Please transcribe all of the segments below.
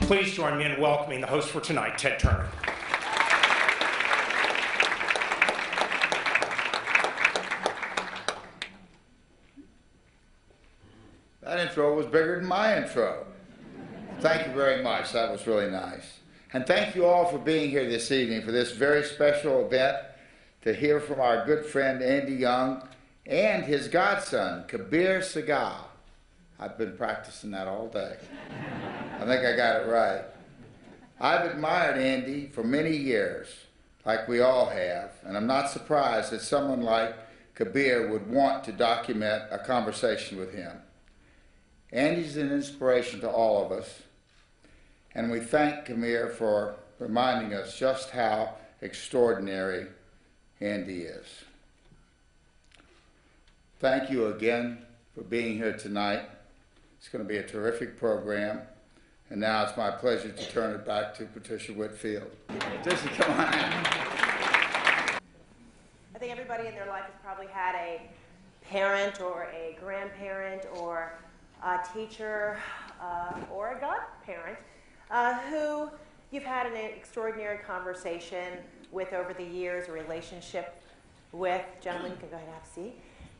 Please join me in welcoming the host for tonight, Ted Turner. That intro was bigger than my intro. Thank you very much. That was really nice. And thank you all for being here this evening for this very special event to hear from our good friend Andy Young and his godson, Kabir Sehgal. I've been practicing that all day. I think I got it right. I've admired Andy for many years, like we all have, and I'm not surprised that someone like Kabir would want to document a conversation with him. Andy's an inspiration to all of us, and we thank Kabir for reminding us just how extraordinary Andy is. Thank you again for being here tonight. It's going to be a terrific program. And now it's my pleasure to turn it back to Patricia Whitfield. Patricia, come on out. I think everybody in their life has probably had a parent or a grandparent or a teacher or a godparent who you've had an extraordinary conversation with over the years, a relationship with. Gentlemen, you can go ahead and have a seat.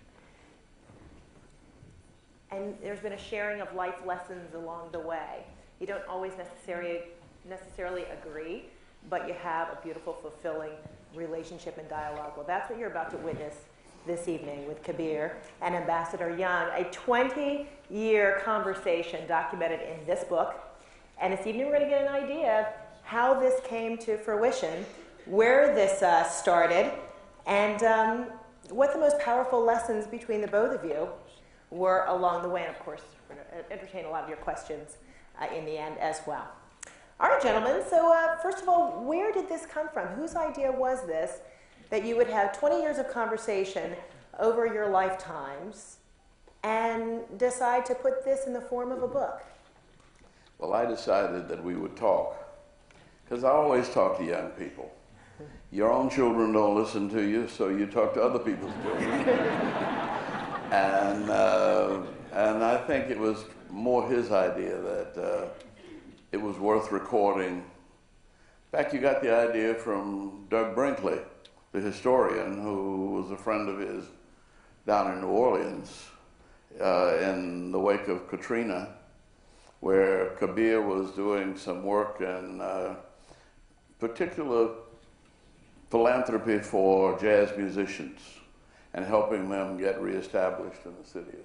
And there's been a sharing of life lessons along the way. You don't always necessarily agree, but you have a beautiful, fulfilling relationship and dialogue. Well, that's what you're about to witness this evening with Kabir and Ambassador Young, a 20-year conversation documented in this book. And this evening we're going to get an idea of how this came to fruition, where this started, and what the most powerful lessons between the both of you were along the way. And of course, we're going to entertain a lot of your questions in the end as well. All right, gentlemen, so first of all, where did this come from? Whose idea was this, that you would have 20 years of conversation over your lifetimes and decide to put this in the form of a book? Well, I decided that we would talk, because I always talk to young people. Your own children don't listen to you, so you talk to other people's children. And I think it was more his idea that it was worth recording. In fact, you got the idea from Doug Brinkley, the historian, who was a friend of his down in New Orleans in the wake of Katrina, where Kabir was doing some work in particular philanthropy for jazz musicians and helping them get reestablished in the city.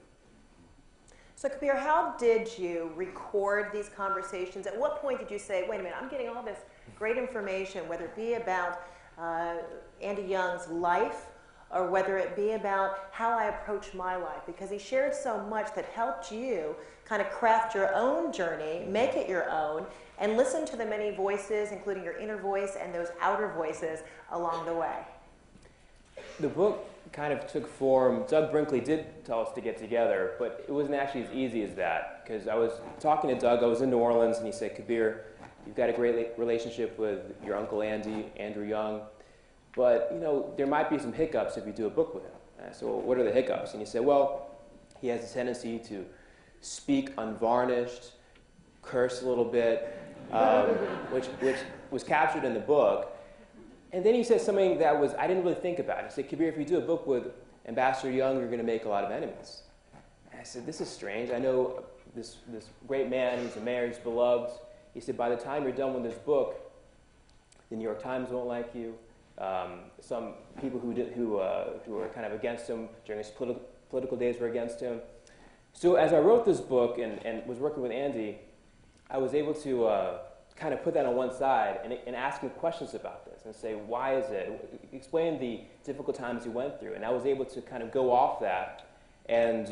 So Kabir, how did you record these conversations? At what point did you say, wait a minute, I'm getting all this great information, whether it be about Andy Young's life or whether it be about how I approach my life? Because he shared so much that helped you kind of craft your own journey, make it your own, and listen to the many voices, including your inner voice and those outer voices along the way. The book kind of took form. Doug Brinkley did tell us to get together, but it wasn't actually as easy as that, because I was talking to Doug. I was in New Orleans, and he said, Kabir, you've got a great relationship with your uncle Andy, Andrew Young, but you know there might be some hiccups if you do a book with him. And I said, well, what are the hiccups? And he said, well, he has a tendency to speak unvarnished, curse a little bit, which was captured in the book. And then he said something that was, I didn't really think about. He said, Kabir, if you do a book with Ambassador Young, you're going to make a lot of enemies. And I said, this is strange. I know this great man, he's a mayor, he's beloved. He said, by the time you're done with this book, the New York Times won't like you. Some people who were kind of against him during his political days were against him. So as I wrote this book and was working with Andy, I was able to kind of put that on one side and ask him questions about this and say, why is it? Explain the difficult times he went through. And I was able to kind of go off that and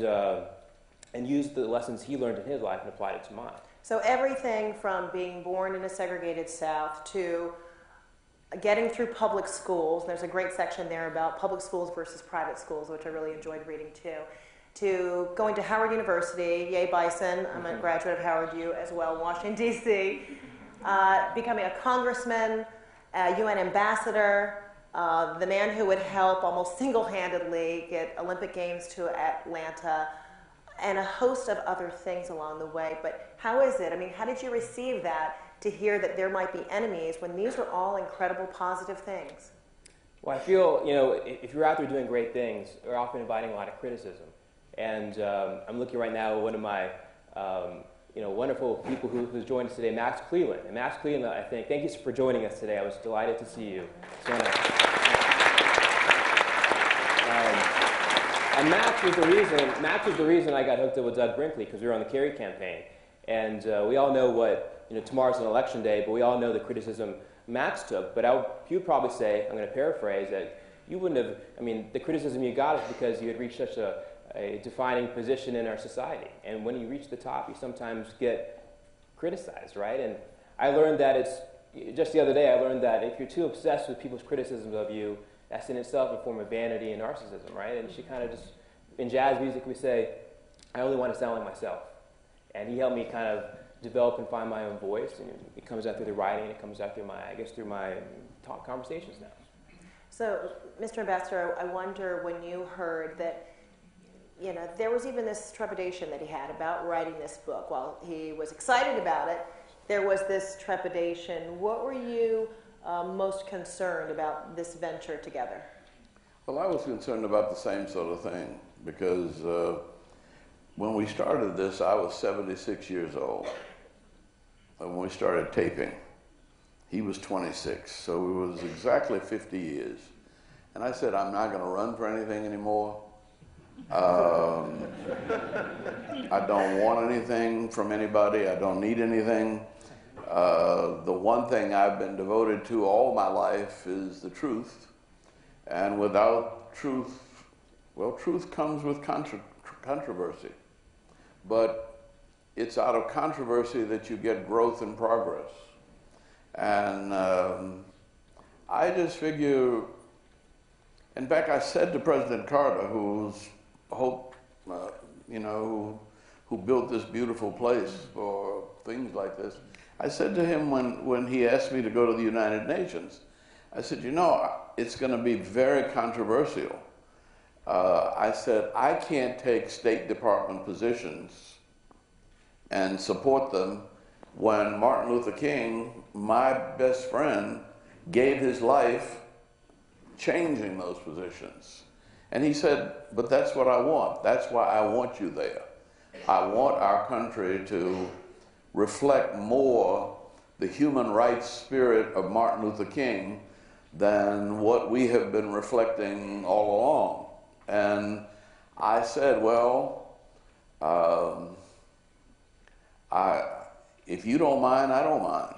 use the lessons he learned in his life and applied it to mine. So everything from being born in a segregated South to getting through public schools, there's a great section there about public schools versus private schools, which I really enjoyed reading too, to going to Howard University, yay Bison, I'm a graduate of Howard U as well, Washington, D.C., becoming a congressman, a UN ambassador, the man who would help almost single-handedly get Olympic Games to Atlanta, and a host of other things along the way. But how is it? I mean, how did you receive that, to hear that there might be enemies when these were all incredible positive things? Well, I feel, if you're out there doing great things, you're often inviting a lot of criticism. And I'm looking right now at one of my, wonderful people who's joined us today, Max Cleland. And Max Cleland, I think, thank you for joining us today. I was delighted to see you. So nice. And Max was the reason I got hooked up with Doug Brinkley, because we were on the Kerry campaign. And we all know what, tomorrow's an election day, but we all know the criticism Max took. But he would probably say, I'm going to paraphrase, that you wouldn't have, the criticism you got is because you had reached such a defining position in our society. And when you reach the top, you sometimes get criticized, right? And I learned that just the other day, I learned that if you're too obsessed with people's criticisms of you, that's in itself a form of vanity and narcissism, right? And she kind of just, in jazz music, we say, I only want to sound like myself. And he helped me kind of develop and find my own voice, and it comes out through the writing, it comes out through my talk conversations now. So, Mr. Ambassador, I wonder, when you heard that, there was even this trepidation that he had about writing this book. While he was excited about it, there was this trepidation. What were you most concerned about this venture together? Well, I was concerned about the same sort of thing, because when we started this, I was 76 years old. And when we started taping, he was 26, so it was exactly 50 years. And I said, I'm not going to run for anything anymore. I don't want anything from anybody. I don't need anything. The one thing I've been devoted to all my life is the truth. And without truth, well, truth comes with controversy. But it's out of controversy that you get growth and progress. And I just figure, in fact, I said to President Carter, who built this beautiful place for things like this, I said to him when he asked me to go to the United Nations, I said, it's going to be very controversial. I said, I can't take State Department positions and support them when Martin Luther King, my best friend, gave his life changing those positions. And he said, but that's what I want. That's why I want you there. I want our country to reflect more the human rights spirit of Martin Luther King than what we have been reflecting all along. And I said, well, if you don't mind, I don't mind.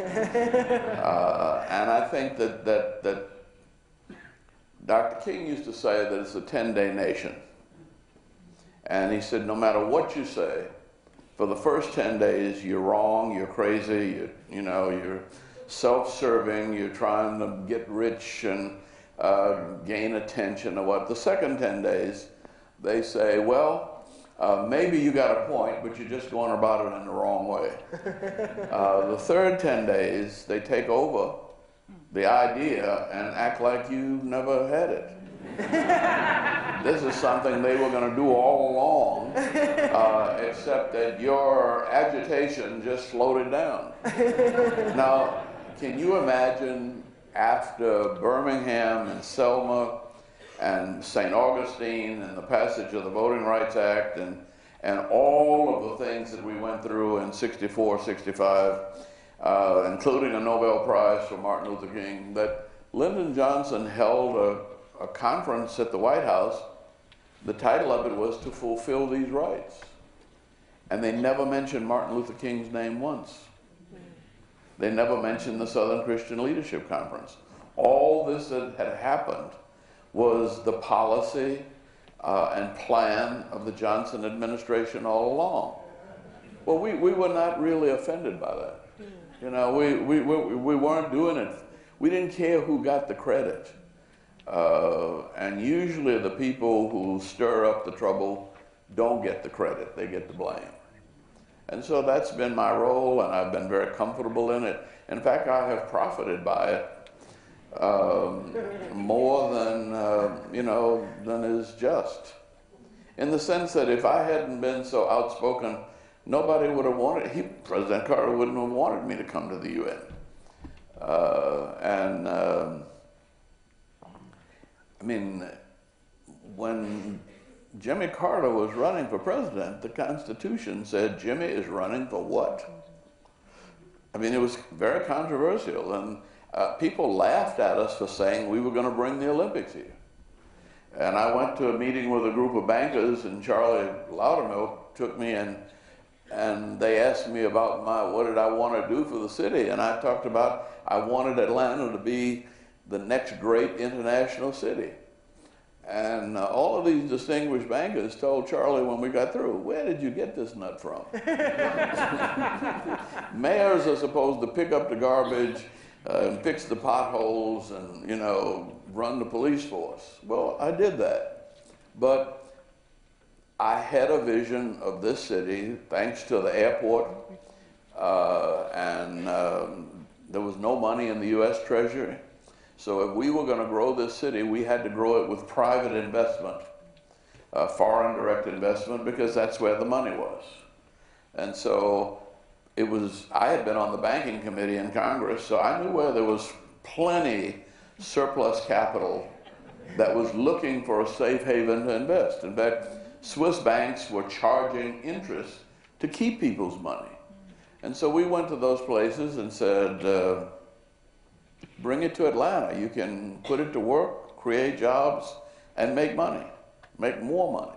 And I think that Dr. King used to say that it's a 10-day nation. And he said, no matter what you say, for the first 10 days, you're wrong, you're crazy, you're self-serving, you're trying to get rich and gain attention or what. The second 10 days, they say, well, maybe you got a point, but you're just going about it in the wrong way. The third 10 days, they take over the idea and act like you never had it. This is something they were going to do all along, except that your agitation just slowed it down. Now, can you imagine after Birmingham and Selma and St. Augustine and the passage of the Voting Rights Act and all of the things that we went through in 64, 65, including a Nobel Prize for Martin Luther King, that Lyndon Johnson held a conference at the White House. The title of it was To Fulfill These Rights. And they never mentioned Martin Luther King's name once. They never mentioned the Southern Christian Leadership Conference. All this that had happened was the policy and plan of the Johnson administration all along. Well, we were not really offended by that. We weren't doing it. We didn't care who got the credit. And usually the people who stir up the trouble don't get the credit, they get the blame. And so that's been my role, and I've been very comfortable in it. In fact, I have profited by it more than is just. in the sense that if I hadn't been so outspoken, nobody would have wanted, President Carter wouldn't have wanted me to come to the UN. I mean, when Jimmy Carter was running for president, the Constitution said Jimmy is running for what? I mean, it was very controversial, and people laughed at us for saying we were going to bring the Olympics here. And I went to a meeting with a group of bankers, and Charlie Loudermilk took me in, and they asked me about what did I want to do for the city, and I talked about I wanted Atlanta to be the next great international city. And all of these distinguished bankers told Charlie when we got through, where did you get this nut from? Mayors are supposed to pick up the garbage and fix the potholes and, you know, run the police force. Well, I did that. But I had a vision of this city thanks to the airport, and there was no money in the U.S. Treasury. So if we were going to grow this city, we had to grow it with private investment, foreign direct investment, because that's where the money was. And so I had been on the banking committee in Congress, so I knew where there was plenty surplus capital that was looking for a safe haven to invest. In fact, Swiss banks were charging interest to keep people's money. And so we went to those places and said, bring it to Atlanta. You can put it to work, create jobs, and make money, make more money.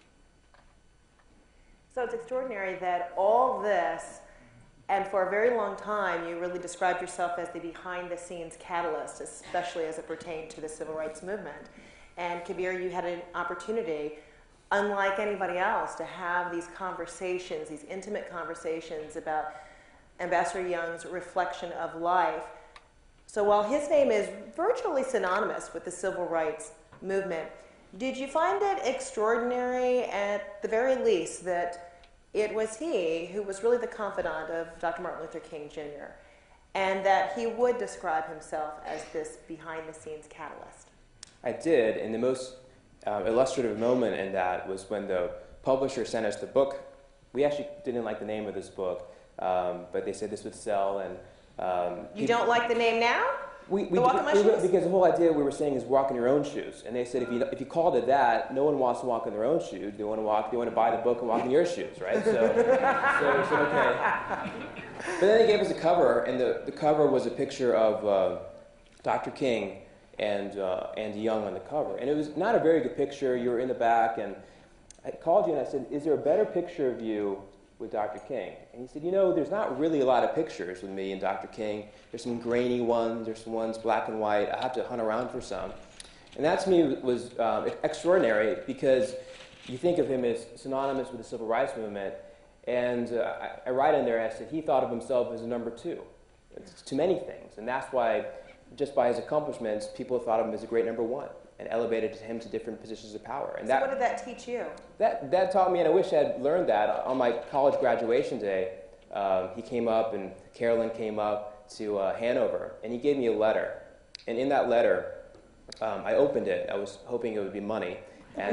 So it's extraordinary that all this, and for a very long time, you really described yourself as the behind-the-scenes catalyst, especially as it pertained to the civil rights movement. And Kabir, you had an opportunity, unlike anybody else, to have these conversations, these intimate conversations about Ambassador Young's reflection of life. So while his name is virtually synonymous with the civil rights movement, did you find it extraordinary, at the very least, that it was he who was really the confidant of Dr. Martin Luther King Jr., and that he would describe himself as this behind-the-scenes catalyst? I did, and the most illustrative moment in that was when the publisher sent us the book. We actually didn't like the name of this book, but they said this would sell, and you don't like the name now? Because the whole idea we were saying is walk in your own shoes, and they said if you called it that, no one wants to walk in their own shoes. They want to buy the book and walk in your shoes, right? So we said okay. But then they gave us a cover, and the cover was a picture of Dr. King and Young on the cover, and it was not a very good picture. You were in the back, and I called you and I said, "Is there a better picture of you with Dr. King?" And he said, "You know, there's not really a lot of pictures with me and Dr. King. There's some grainy ones, there's some ones black and white. I have to hunt around for some." And that to me was extraordinary, because you think of him as synonymous with the civil rights movement, and I write in there, I said he thought of himself as a number two to many things, and that's why, just by his accomplishments, people thought of him as a great number one, and elevated him to different positions of power. And so what did that teach you? That taught me, and I wish I'd learned that. On my college graduation day, he came up, and Carolyn came up to Hanover, and he gave me a letter. And in that letter, I opened it. I was hoping it would be money. And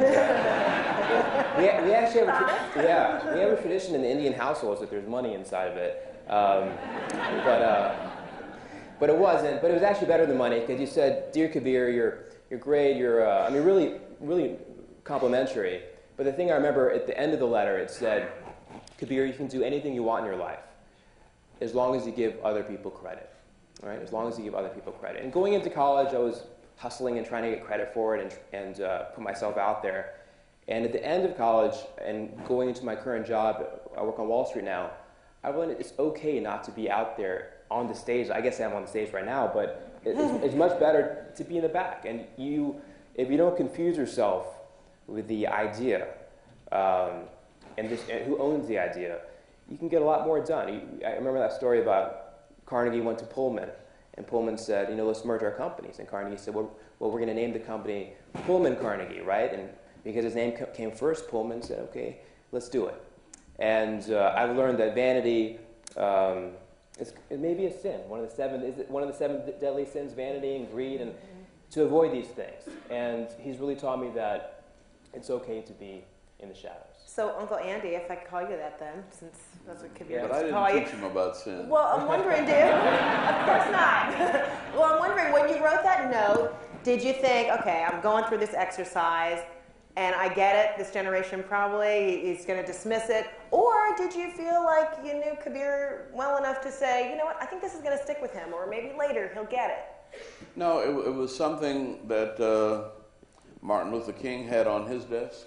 we actually have a tradition in the Indian households that there's money inside of it. But it wasn't. But it was actually better than money, because you said, "Dear Kabir, you're great, really, really complimentary." But the thing I remember at the end of the letter, it said, "Kabir, you can do anything you want in your life, as long as you give other people credit." Right? As long as you give other people credit. And going into college, I was hustling and trying to get credit for it and put myself out there. And at the end of college and going into my current job, I work on Wall Street now, I learned it's okay not to be out there on the stage. I guess I'm on the stage right now, but it's much better to be in the back. And if you don't confuse yourself with the idea and who owns the idea, you can get a lot more done. I remember that story about Carnegie went to Pullman, and Pullman said, "Let's merge our companies." And Carnegie said, well, we're going to name the company Pullman Carnegie, right? And because his name came first, Pullman said, "Okay, let's do it." And I've learned that vanity it may be a sin. One of the seven deadly sins, vanity and greed, and to avoid these things. And he's really taught me that it's okay to be in the shadows. So, Uncle Andy, if I could call you that then, since that's what Kabir But used I to call didn't you. teach him about sin. Well, I'm wondering, dude. Of course not. Well, I'm wondering, when you wrote that note, did you think, okay, I'm going through this exercise, and I get it, this generation probably is going to dismiss it, or did you feel like you knew Kabir well enough to say, you know what, I think this is going to stick with him, or maybe later he'll get it? No, it was something that Martin Luther King had on his desk.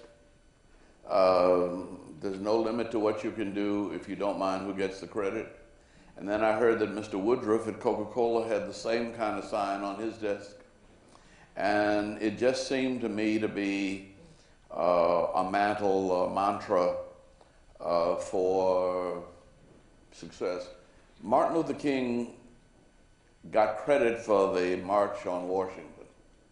There's no limit to what you can do if you don't mind who gets the credit. And then I heard that Mr. Woodruff at Coca-Cola had the same kind of sign on his desk. And it just seemed to me to be a mantra for success. Martin Luther King got credit for the March on Washington,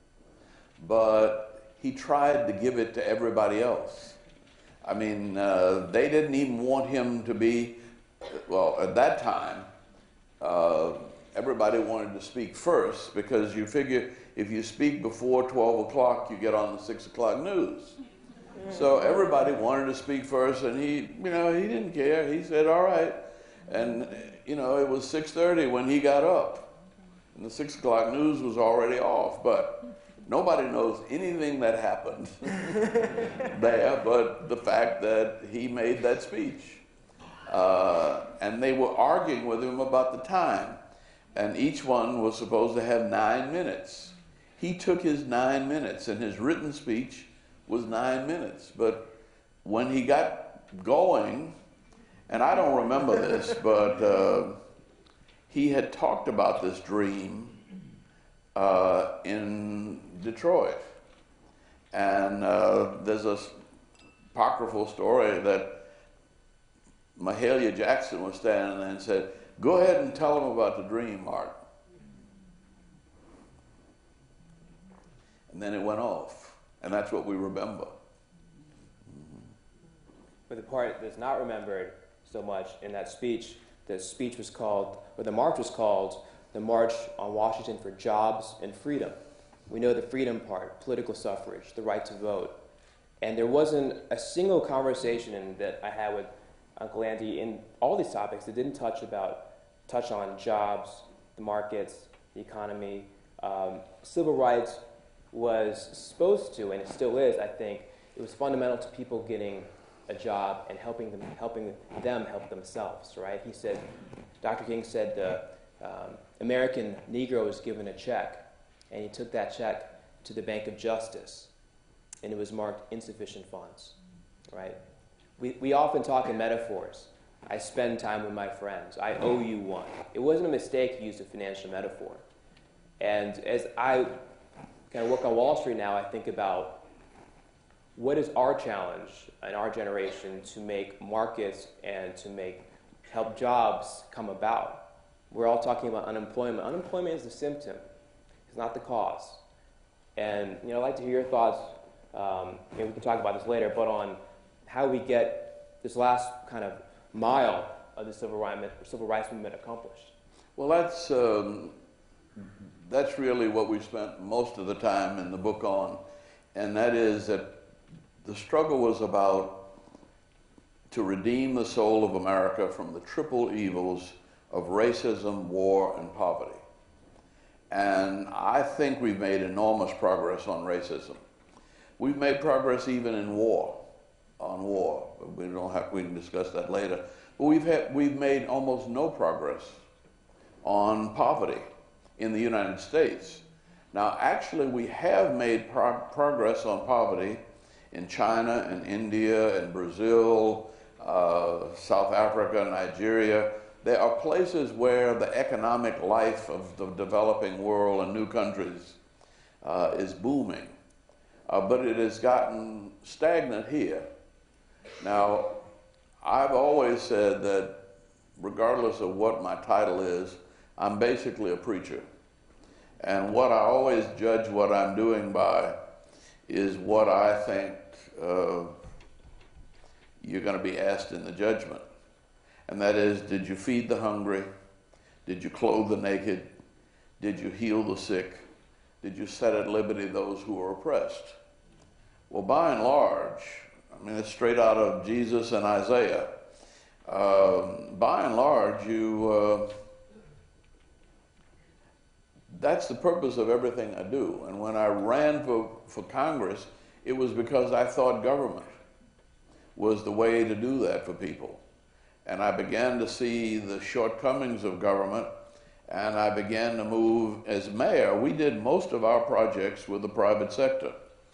but he tried to give it to everybody else. I mean, they didn't even want him to be, well, at that time, everybody wanted to speak first, because you figure if you speak before 12 o'clock, you get on the 6 o'clock news. So everybody wanted to speak first, and he didn't care. He said, all right. And, it was 6:30 when he got up, and the 6 o'clock news was already off. But nobody knows anything that happened there but the fact that he made that speech. And they were arguing with him about the time, and each one was supposed to have 9 minutes. He took his 9 minutes, and his written speech was 9 minutes. But when he got going, and I don't remember this, but he had talked about this dream in Detroit. And there's a apocryphal story that Mahalia Jackson was standing there and said, go ahead and tell him about the dream, Mark. And then it went off. And that's what we remember. But the part that's not remembered so much in that speech, the speech was called, or the march was called, the March on Washington for Jobs and Freedom. We know the freedom part, political suffrage, the right to vote. And there wasn't a single conversation that I had with Uncle Andy in all these topics that didn't touch on jobs, the markets, the economy. Civil rights was supposed to, and it still is, I think, it was fundamental to people getting a job and helping them help themselves, right? He said, Dr. King said the American Negro was given a check, and he took that check to the Bank of Justice, and it was marked insufficient funds, right? We often talk in metaphors. I spend time with my friends. I owe you one. It wasn't a mistake to use a financial metaphor. And as I kind of work on Wall Street now, I think about what is our challenge in our generation to make markets and to help jobs come about. We're all talking about unemployment. Unemployment is the symptom. It's not the cause. And I'd like to hear your thoughts. Maybe we can talk about this later, but on how we get this last kind of mile of the civil rights movement accomplished. Well, that's really what we spent most of the time in the book on, and that is that the struggle was about to redeem the soul of America from the triple evils of racism, war, and poverty. And I think we've made enormous progress on racism. We've made progress even in war, on war. We can discuss that later. But we've made almost no progress on poverty in the United States. Now, actually, we have made progress on poverty in China and India and Brazil, South Africa, Nigeria. There are places where the economic life of the developing world and new countries is booming. But it has gotten stagnant here. Now, I've always said that regardless of what my title is, I'm basically a preacher. And what I always judge what I'm doing by is what I think you're going to be asked in the judgment. And that is, did you feed the hungry? Did you clothe the naked? Did you heal the sick? Did you set at liberty those who are oppressed? Well, by and large, I mean, it's straight out of Jesus and Isaiah. By and large, that's the purpose of everything I do. And when I ran for Congress, it was because I thought government was the way to do that for people. And I began to see the shortcomings of government, and I began to move. As mayor, we did most of our projects with the private sector.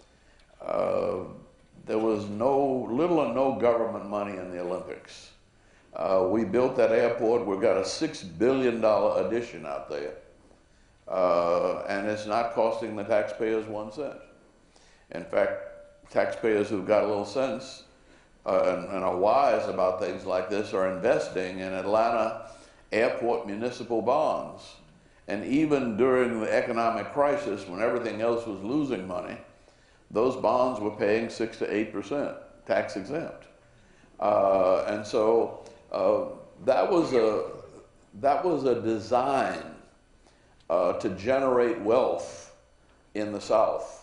There was little or no government money in the Olympics. We built that airport. We've got a $6 billion addition out there. And it's not costing the taxpayers 1 cent. In fact, taxpayers who've got a little sense and are wise about things like this are investing in Atlanta airport municipal bonds. And even during the economic crisis, when everything else was losing money, those bonds were paying 6 to 8% tax exempt. And so that was a design to generate wealth in the South.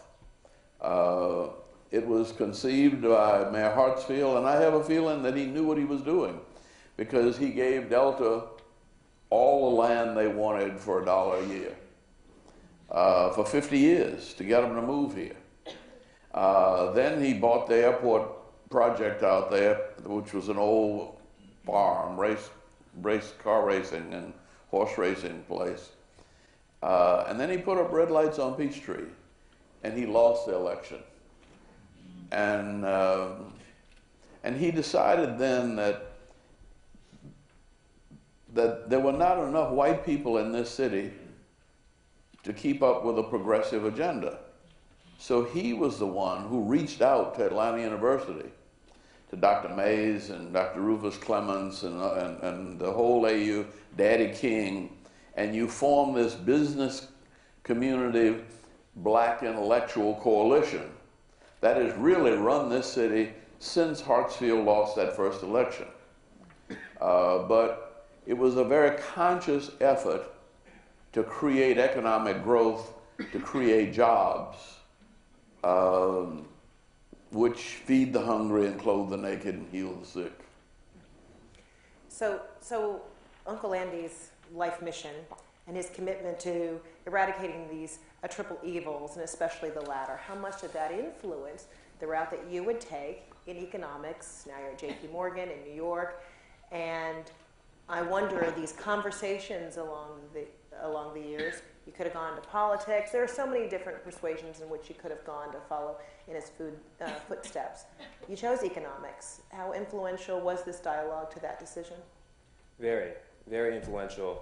It was conceived by Mayor Hartsfield, and I have a feeling that he knew what he was doing, because he gave Delta all the land they wanted for $1 a year for 50 years to get them to move here. Then he bought the airport project out there, which was an old farm, car racing and horse racing place. And then he put up red lights on Peachtree, and he lost the election. And he decided then that there were not enough white people in this city to keep up with a progressive agenda. So he was the one who reached out to Atlanta University, to Dr. Mays and Dr. Rufus Clements and the whole AU, Daddy King, and you form this business community black intellectual coalition that has really run this city since Hartsfield lost that first election. But it was a very conscious effort to create economic growth, to create jobs, which feed the hungry and clothe the naked and heal the sick. So Uncle Andy's life mission and his commitment to eradicating these triple evils, and especially the latter, how much did that influence the route that you would take in economics? Now you're at JP Morgan in New York, and I wonder, these conversations along the years, you could have gone to politics. There are so many different persuasions in which you could have gone to follow in his footsteps. You chose economics. How influential was this dialogue to that decision? Very, very influential.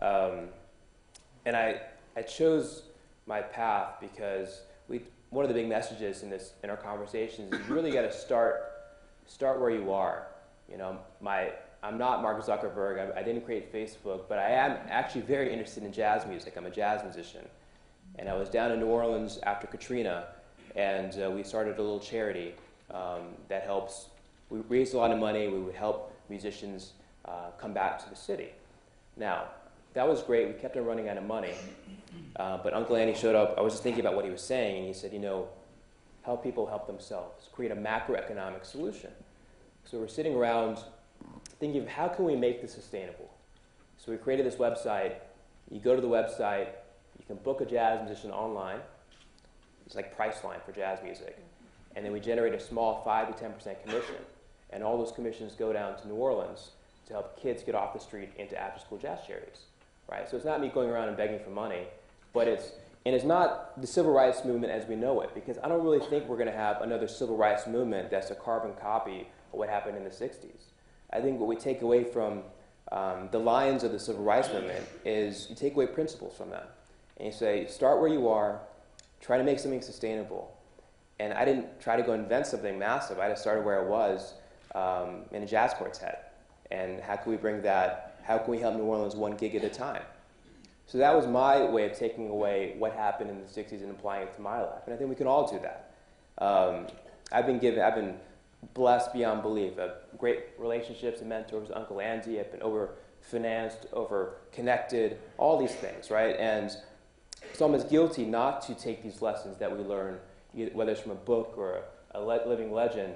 And I chose my path because one of the big messages in our conversations is you really got to start where you are. You know, I'm not Mark Zuckerberg. I didn't create Facebook, but I am actually very interested in jazz music. I'm a jazz musician. And I was down in New Orleans after Katrina, and we started a little charity that helps. We raised a lot of money. We would help musicians come back to the city. Now, that was great. We kept on running out of money. But Uncle Andy showed up. I was just thinking about what he was saying, and he said, help people help themselves. Create a macroeconomic solution. So we're sitting around thinking of how can we make this sustainable. So we created this website. You go to the website. You can book a jazz musician online. It's like Priceline for jazz music. And then we generate a small 5 to 10% commission. And all those commissions go down to New Orleans to help kids get off the street into after-school jazz charities. Right? So it's not me going around and begging for money, but it's not the civil rights movement as we know it, because I don't really think we're going to have another civil rights movement that's a carbon copy of what happened in the 60s. I think what we take away from the lions of the civil rights movement is you take away principles from them. And you say, start where you are, try to make something sustainable. And I didn't try to go invent something massive. I just started where I was in a jazz quartet. And how can we bring that? How can we help New Orleans 1 gig at a time? So that was my way of taking away what happened in the 60s and applying it to my life. And I think we can all do that. I've been blessed beyond belief. I have great relationships and mentors with Uncle Andy. I've been over-financed, over-connected, all these things, right? And so I'm as guilty not to take these lessons that we learn, whether it's from a book or a living legend,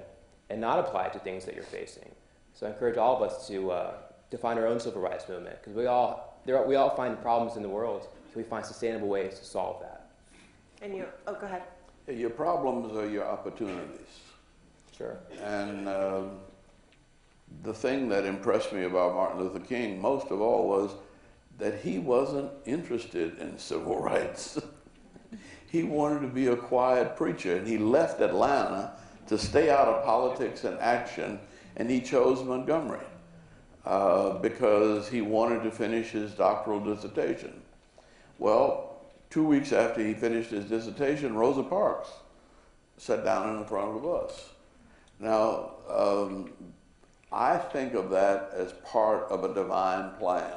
and not apply it to things that you're facing. So I encourage all of us to find our own civil rights movement, because we all find problems in the world, so we find sustainable ways to solve that. And oh, go ahead. Your problems are your opportunities. Sure. And the thing that impressed me about Martin Luther King most of all was that he wasn't interested in civil rights. He wanted to be a quiet preacher, and he left Atlanta to stay out of politics and action, and he chose Montgomery because he wanted to finish his doctoral dissertation. Well, 2 weeks after he finished his dissertation, Rosa Parks sat down in the front of the bus. Now, I think of that as part of a divine plan,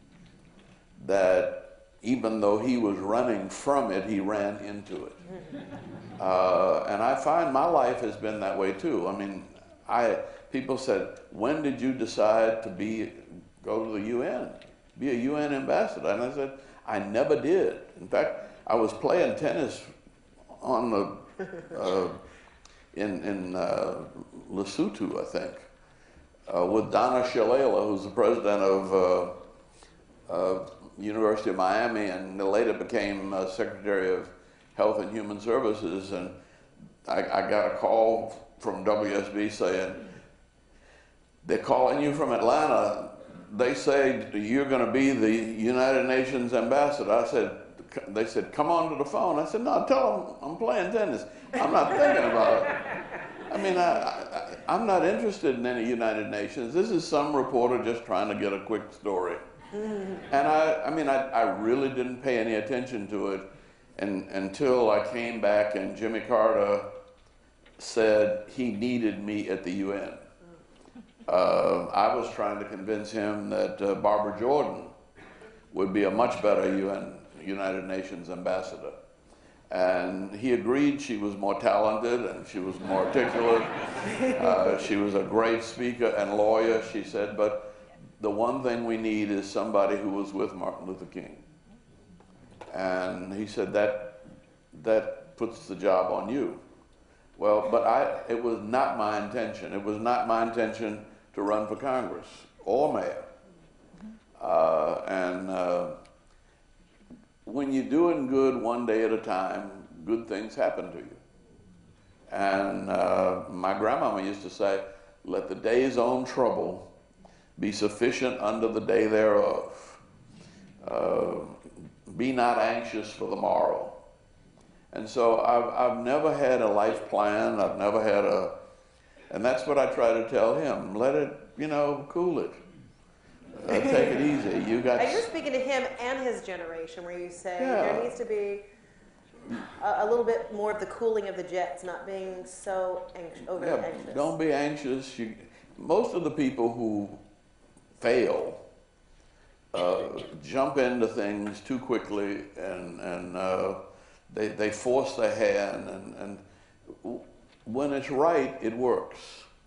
that even though he was running from it, he ran into it. And I find my life has been that way too. I mean, people said, when did you decide to go to the UN, be a UN ambassador? And I said, I never did. In fact, I was playing tennis on in Lesotho, I think, with Donna Shalala, who's the president of University of Miami, and later became Secretary of Health and Human Services. And I got a call from WSB saying, they're calling you from Atlanta. They say you're going to be the United Nations ambassador. They said, come on to the phone. I said, no, tell them I'm playing tennis. I'm not thinking about it. I mean, I'm not interested in any United Nations. This is some reporter just trying to get a quick story. And I really didn't pay any attention to it until I came back and Jimmy Carter said he needed me at the UN. I was trying to convince him that Barbara Jordan would be a much better United Nations ambassador. And he agreed. She was more talented and she was more articulate. She was a great speaker and lawyer, she said, but the one thing we need is somebody who was with Martin Luther King. And he said, that puts the job on you. Well, but it was not my intention. It was not my intention to run for Congress or mayor. When you're doing good one day at a time, good things happen to you. And my grandmama used to say, let the day's own trouble be sufficient unto the day thereof. Be not anxious for the morrow. And so I've never had a life plan. I've never had and that's what I try to tell him. Let it, cool it. Take it easy. And you're speaking to him and his generation, where you say there needs to be a little bit more of the cooling of the jets, not being so overly anxious. Don't be anxious. Most of the people who fail jump into things too quickly, and they force their hand, and when it's right, it works.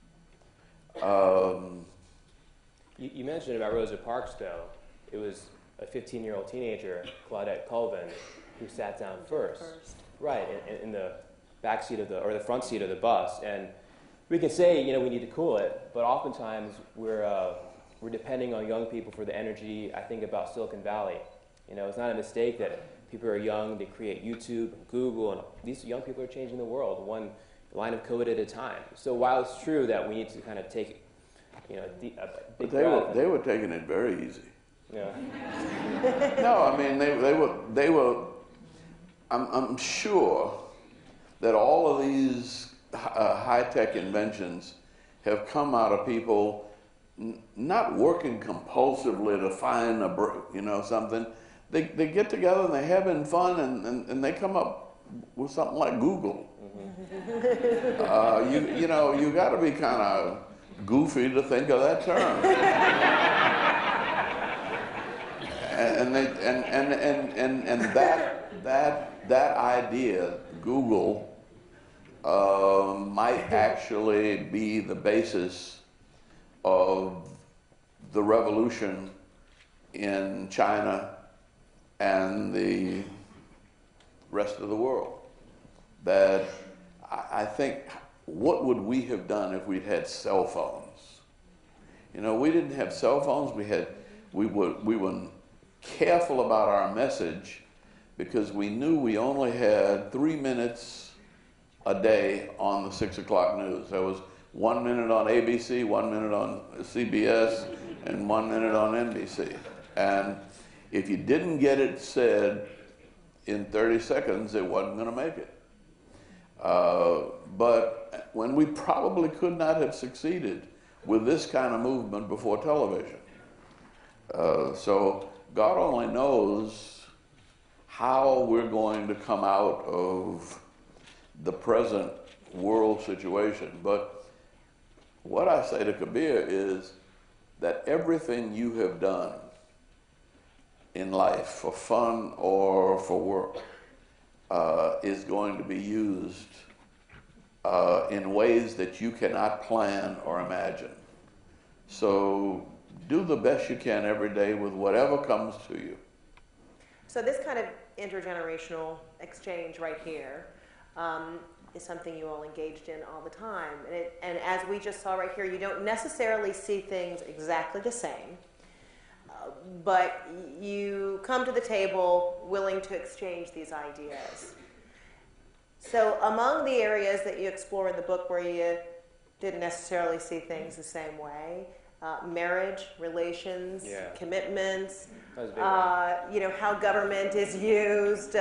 You mentioned about Rosa Parks, though. It was a 15-year-old teenager, Claudette Colvin, who sat down first. Right, in the back seat or the front seat of the bus. And we can say, we need to cool it, but oftentimes we're depending on young people for the energy. I think about Silicon Valley. It's not a mistake that people are young, they create YouTube, Google, and these young people are changing the world one line of code at a time. So while it's true that we need to kind of take, a big breath. They were taking it very easy. Yeah. No, I mean, they were, I'm sure that all of these high-tech inventions have come out of people not working compulsively to find something. They get together and they're having fun, and they come up with something like Google. Mm-hmm. You got to be kind of goofy to think of that term. and that idea, Google, might actually be the basis of the revolution in China and the rest of the world. That I think what would we have done if we'd had cell phones? You know, we didn't have cell phones. We were careful about our message because we knew we only had 3 minutes a day on the 6 o'clock news. There was 1 minute on ABC, 1 minute on CBS, and 1 minute on NBC. And if you didn't get it said in 30 seconds, it wasn't going to make it. But when we probably could not have succeeded with this kind of movement before television. So God only knows how we're going to come out of the present world situation. But what I say to Kabir is that everything you have done in life for fun or for work is going to be used in ways that you cannot plan or imagine. So do the best you can every day with whatever comes to you. So this kind of intergenerational exchange right here is something you all engaged in all the time. And as we just saw right here, you don't necessarily see things exactly the same, but you come to the table willing to exchange these ideas. So among the areas that you explore in the book where you didn't necessarily see things the same way, marriage, relations, commitments, you know, how government is used.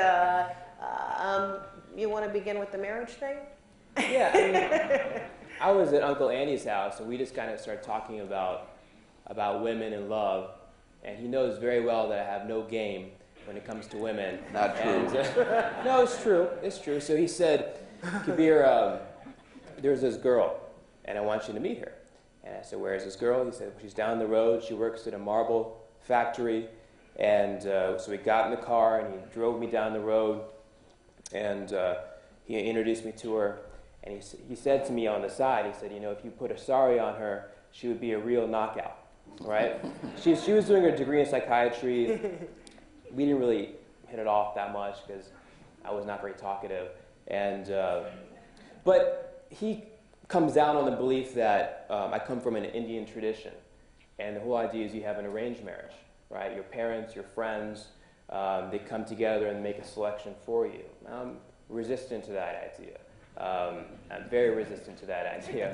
You want to begin with the marriage thing? Yeah, I mean, I was at Uncle Andy's house, and we just kind of started talking about women and love, and he knows very well that I have no game when it comes to women. Not true. And, no, it's true. It's true. So he said, Kabir, there's this girl, and I want you to meet her. And I said, where is this girl? He said, well, she's down the road. She works at a marble factory. And so we got in the car, and he drove me down the road, and he introduced me to her. And he said to me on the side, he said, you know, if you put a sari on her, she would be a real knockout, right? She was doing her degree in psychiatry. We didn't really hit it off that much because I was not very talkative. And but he comes down on the belief that I come from an Indian tradition. And the whole idea is you have an arranged marriage, right? Your parents, your friends, they come together and make a selection for you. I'm resistant to that idea. I'm very resistant to that idea.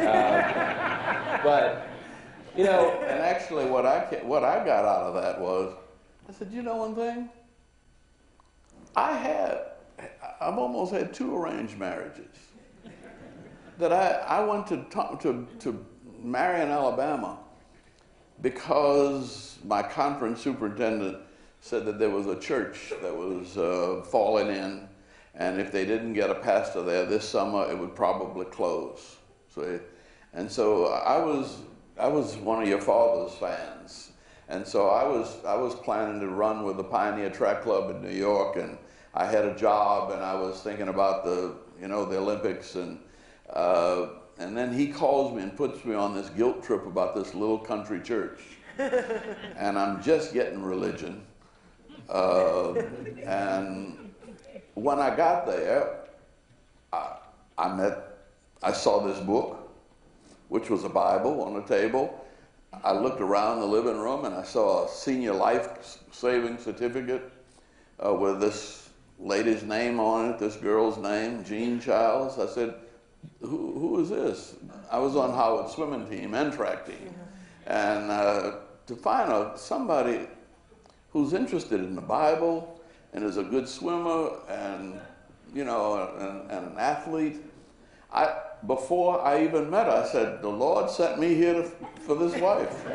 But, you know... And actually what I got out of that was, I said, you know one thing? I've almost had 2 arranged marriages. That I went to Marion, Alabama, because my conference superintendent said that there was a church that was falling in, and if they didn't get a pastor there this summer, it would probably close. And so I was one of your father's fans, and so I was planning to run with the Pioneer Track Club in New York, and I had a job, and I was thinking about the Olympics, and then he calls me and puts me on this guilt trip about this little country church. And I'm just getting religion. And when I got there, I saw this book, which was a Bible on the table. I looked around the living room and I saw a senior life saving certificate with this lady's name on it, this girl's name, Jean Childs. I said, who is this? I was on Howard's swimming team and track team. And to find somebody who's interested in the Bible and is a good swimmer and, and an athlete, before I even met her, I said, the Lord sent me here for this wife.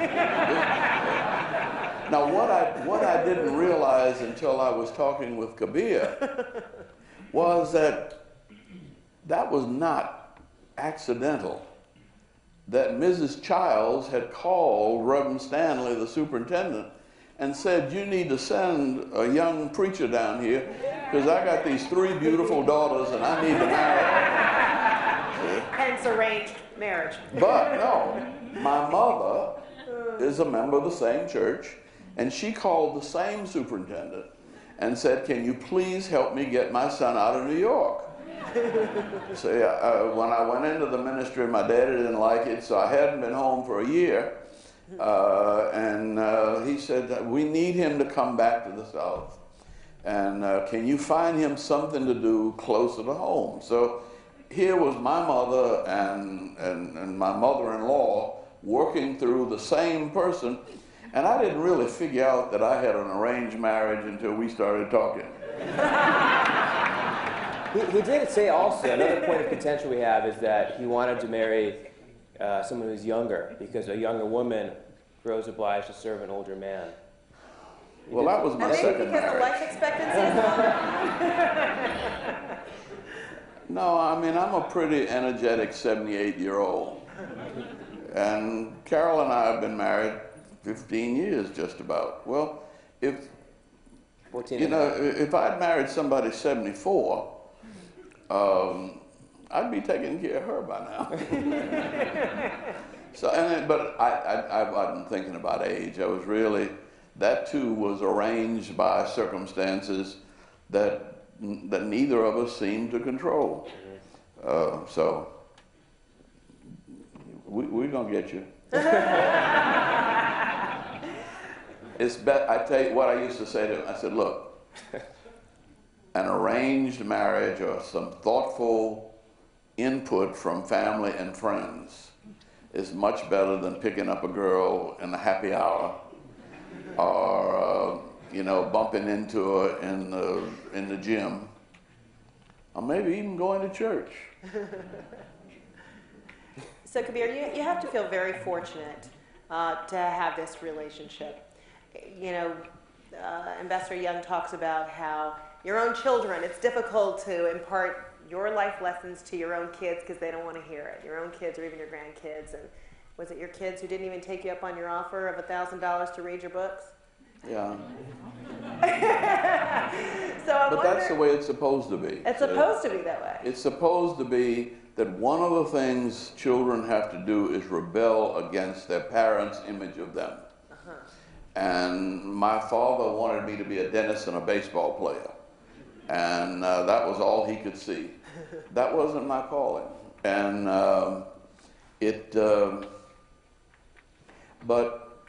Now, what I didn't realize until I was talking with Kabir was that was not accidental, that Mrs. Childs had called Reverend Stanley, the superintendent, and said, you need to send a young preacher down here because I got these 3 beautiful daughters and I need to marry. Hence arranged marriage. But no, my mother is a member of the same church, and she called the same superintendent and said, can you please help me get my son out of New York? See, when I went into the ministry, my daddy didn't like it, so I hadn't been home for a year. And he said, we need him to come back to the South. And can you find him something to do closer to home? So here was my mother and my mother-in-law working through the same person. And I didn't really figure out that I had an arranged marriage until we started talking. He did say also, another point of contention we have is that he wanted to marry someone who's younger, because a younger woman grows obliged to serve an older man. Well, that was my Maybe second because the marriage. life expectancy is longer. No, I mean, I'm a pretty energetic 78-year-old. And Carol and I have been married 15 years just about. Well, if 14 you and a know, half. if I'd married somebody 74, I'd be taking care of her by now. So, but I wasn't thinking about age. I was really, that too was arranged by circumstances that neither of us seemed to control. So we're gonna get you. I tell you what I used to say to him. I said, look, an arranged marriage or some thoughtful input from family and friends is much better than picking up a girl in a happy hour or bumping into her in the gym, or maybe even going to church. So Kabir, you have to feel very fortunate to have this relationship. You know, Ambassador Young talks about how your own children, it's difficult to impart your life lessons to your own kids because they don't want to hear it. Your own kids or even your grandkids. And was it your kids who didn't even take you up on your offer of $1,000 to read your books? Yeah. So I But wonder, that's the way it's supposed to be. it's supposed to be that way. It's supposed to be that one of the things children have to do is rebel against their parents' image of them. And my father wanted me to be a dentist and a baseball player. And that was all he could see. That wasn't my calling. And but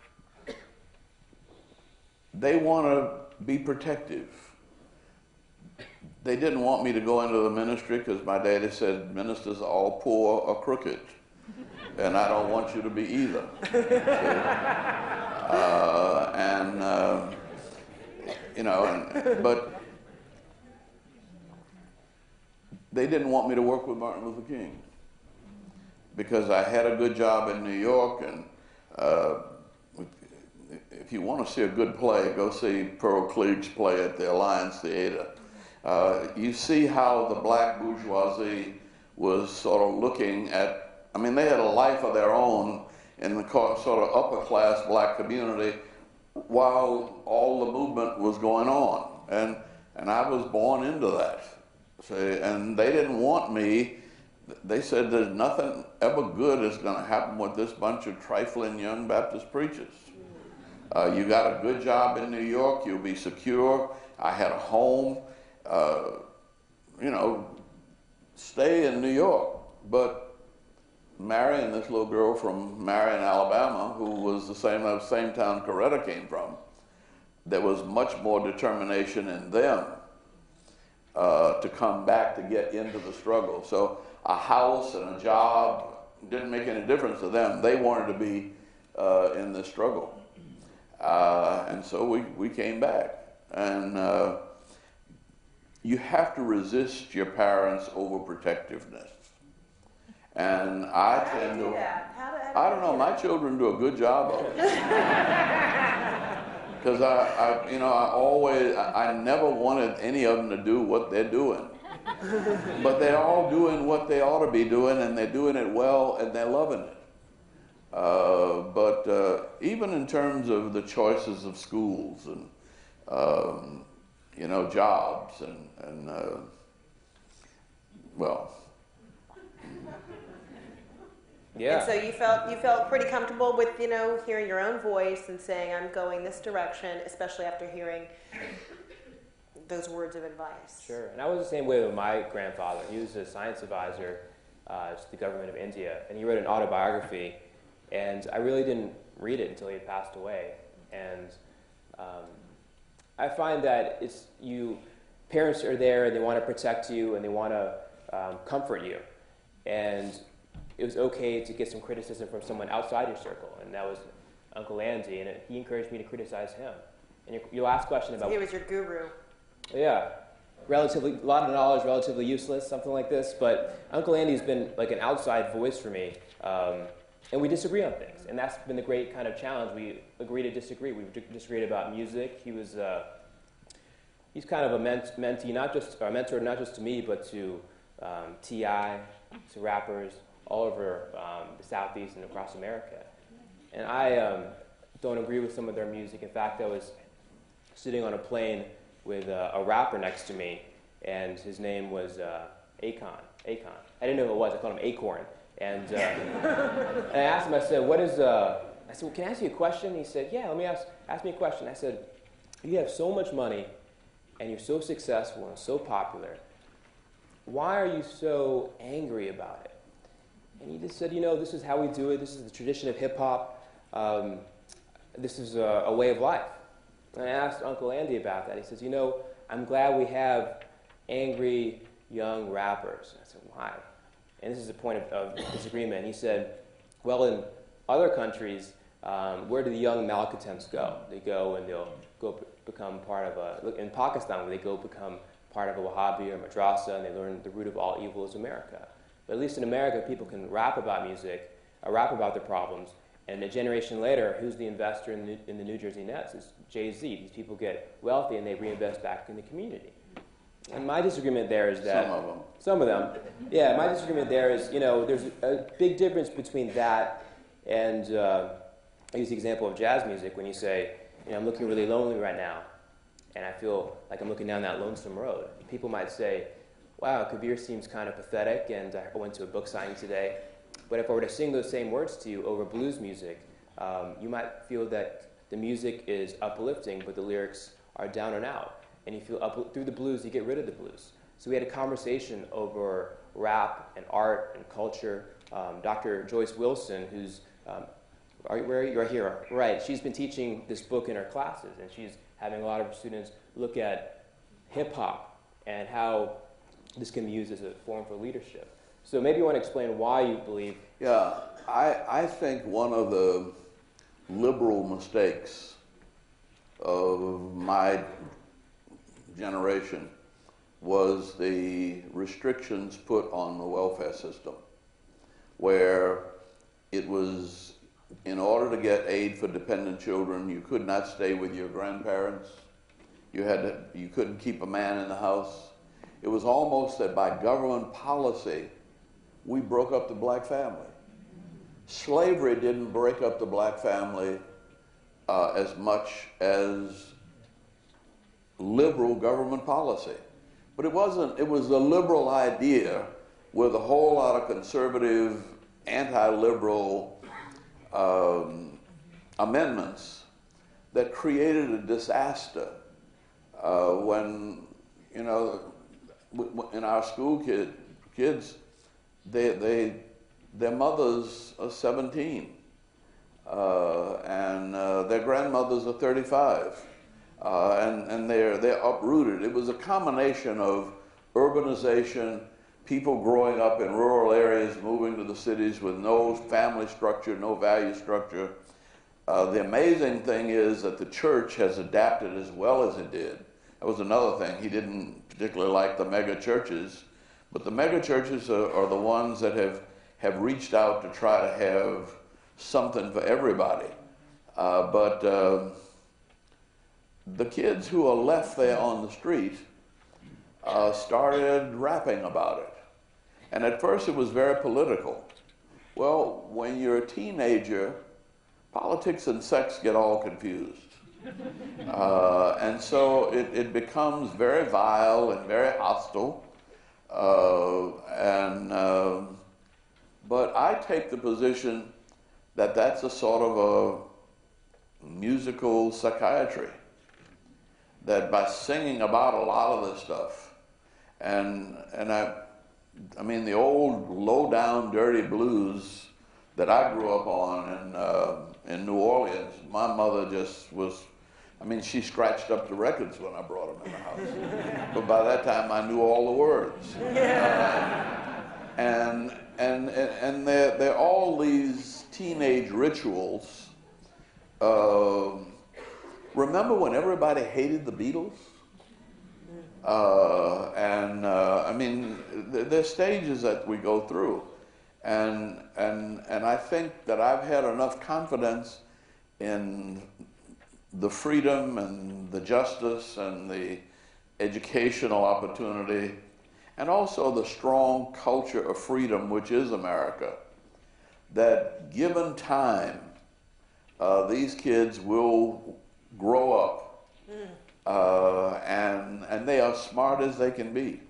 they want to be protective. They didn't want me to go into the ministry because my daddy said ministers are all poor or crooked. And I don't want you to be either. But they didn't want me to work with Martin Luther King because I had a good job in New York, and if you want to see a good play, go see Pearl Cleage's play at the Alliance Theater. You see how the black bourgeoisie was sort of looking at, I mean, they had a life of their own in the sort of upper class black community while all the movement was going on. And I was born into that. See, and they didn't want me. They said there's nothing ever good is going to happen with this bunch of trifling young Baptist preachers. You got a good job in New York, you'll be secure. I had a home, stay in New York. But marrying this little girl from Marion, Alabama, who was the same town Coretta came from, there was much more determination in them to come back to get into the struggle. So a house and a job didn't make any difference to them. They wanted to be in this struggle. And so we came back. And you have to resist your parents' overprotectiveness. And I How do tend you do to, that? I don't know, my children do a good job of it. Because I never wanted any of them to do what they're doing. But they're all doing what they ought to be doing, and they're doing it well, and they're loving it. But even in terms of the choices of schools and, jobs and And Yeah. so you felt pretty comfortable with, hearing your own voice and saying, I'm going this direction, especially after hearing those words of advice. Sure, and I was the same way with my grandfather. He was a science advisor to the government of India, and he wrote an autobiography, and I really didn't read it until he had passed away. And I find that parents are there and they want to protect you and they want to comfort you, and it was okay to get some criticism from someone outside your circle, and that was Uncle Andy, and he encouraged me to criticize him. And you'll ask questions about... He was your guru. Yeah. A lot of knowledge, relatively useless, something like this. But Uncle Andy's been like an outside voice for me. And we disagree on things. And that's been the great kind of challenge. We agree to disagree. We disagreed about music. He's kind of a mentee, a mentor not just to me, but to T.I., to rappers all over the Southeast and across America. And I don't agree with some of their music. In fact, I was sitting on a plane with a rapper next to me, and his name was Akon. I didn't know who it was. I called him Acorn. And I asked him, I said, I said, well, can I ask you a question? He said, yeah, ask me a question. I said, you have so much money, and you're so successful and so popular. Why are you so angry about it? And he just said, this is how we do it. This is the tradition of hip-hop. This is a way of life. And I asked Uncle Andy about that. He says, I'm glad we have angry young rappers. I said, why? And this is a point of disagreement. He said, well, in other countries, where do the young malcontents go? They go and they'll go become part of in Pakistan, where they go become part of a Wahhabi or madrasa, and they learn the root of all evil is America. But at least in America, people can rap about music, rap about their problems, and a generation later, who's the investor in the New Jersey Nets? It's Jay-Z. These people get wealthy and they reinvest back in the community. And my disagreement there is that... Some of them. Yeah, my disagreement there is, there's a big difference between that and, I use the example of jazz music when you say, I'm looking really lonely right now, and I feel like I'm looking down that lonesome road. People might say, wow, Kabir seems kind of pathetic, and I went to a book signing today. But if I were to sing those same words to you over blues music, you might feel that the music is uplifting, but the lyrics are down and out. And you feel through the blues, you get rid of the blues. So we had a conversation over rap and art and culture. Dr. Joyce Wilson, who's, where are you? Right here. Right. She's been teaching this book in her classes, and she's having a lot of her students look at hip-hop and how this can be used as a form for leadership. So maybe you want to explain why you believe... Yeah, I think one of the liberal mistakes of my generation was the restrictions put on the welfare system, where it was, in order to get aid for dependent children, you could not stay with your grandparents. You couldn't keep a man in the house. It was almost that by government policy, we broke up the black family. Slavery didn't break up the black family as much as liberal government policy. But it wasn't. It was a liberal idea with a whole lot of conservative, anti-liberal amendments that created a disaster when, in our school kids, their mothers are 17, and their grandmothers are 35, and they're uprooted. It was a combination of urbanization, people growing up in rural areas, moving to the cities with no family structure, no value structure. The amazing thing is that the church has adapted as well as it did. That was another thing. He didn't particularly like the mega churches. But the mega churches are the ones that have reached out to try to have something for everybody. But the kids who are left there on the street started rapping about it. And at first it was very political. Well, when you're a teenager, politics and sex get all confused. And so it becomes very vile and very hostile. But I take the position that that's a sort of a musical psychiatry. that by singing about a lot of this stuff, and I mean the old low down dirty blues that I grew up on in New Orleans, my mother just was, I mean, she scratched up the records when I brought them in the house. But by that time I knew all the words. And they're all these teenage rituals. Remember when everybody hated the Beatles? I mean, there's stages that we go through. And I think that I've had enough confidence in the freedom and the justice and the educational opportunity and also the strong culture of freedom, which is America, that given time, these kids will grow up and they are smart as they can be.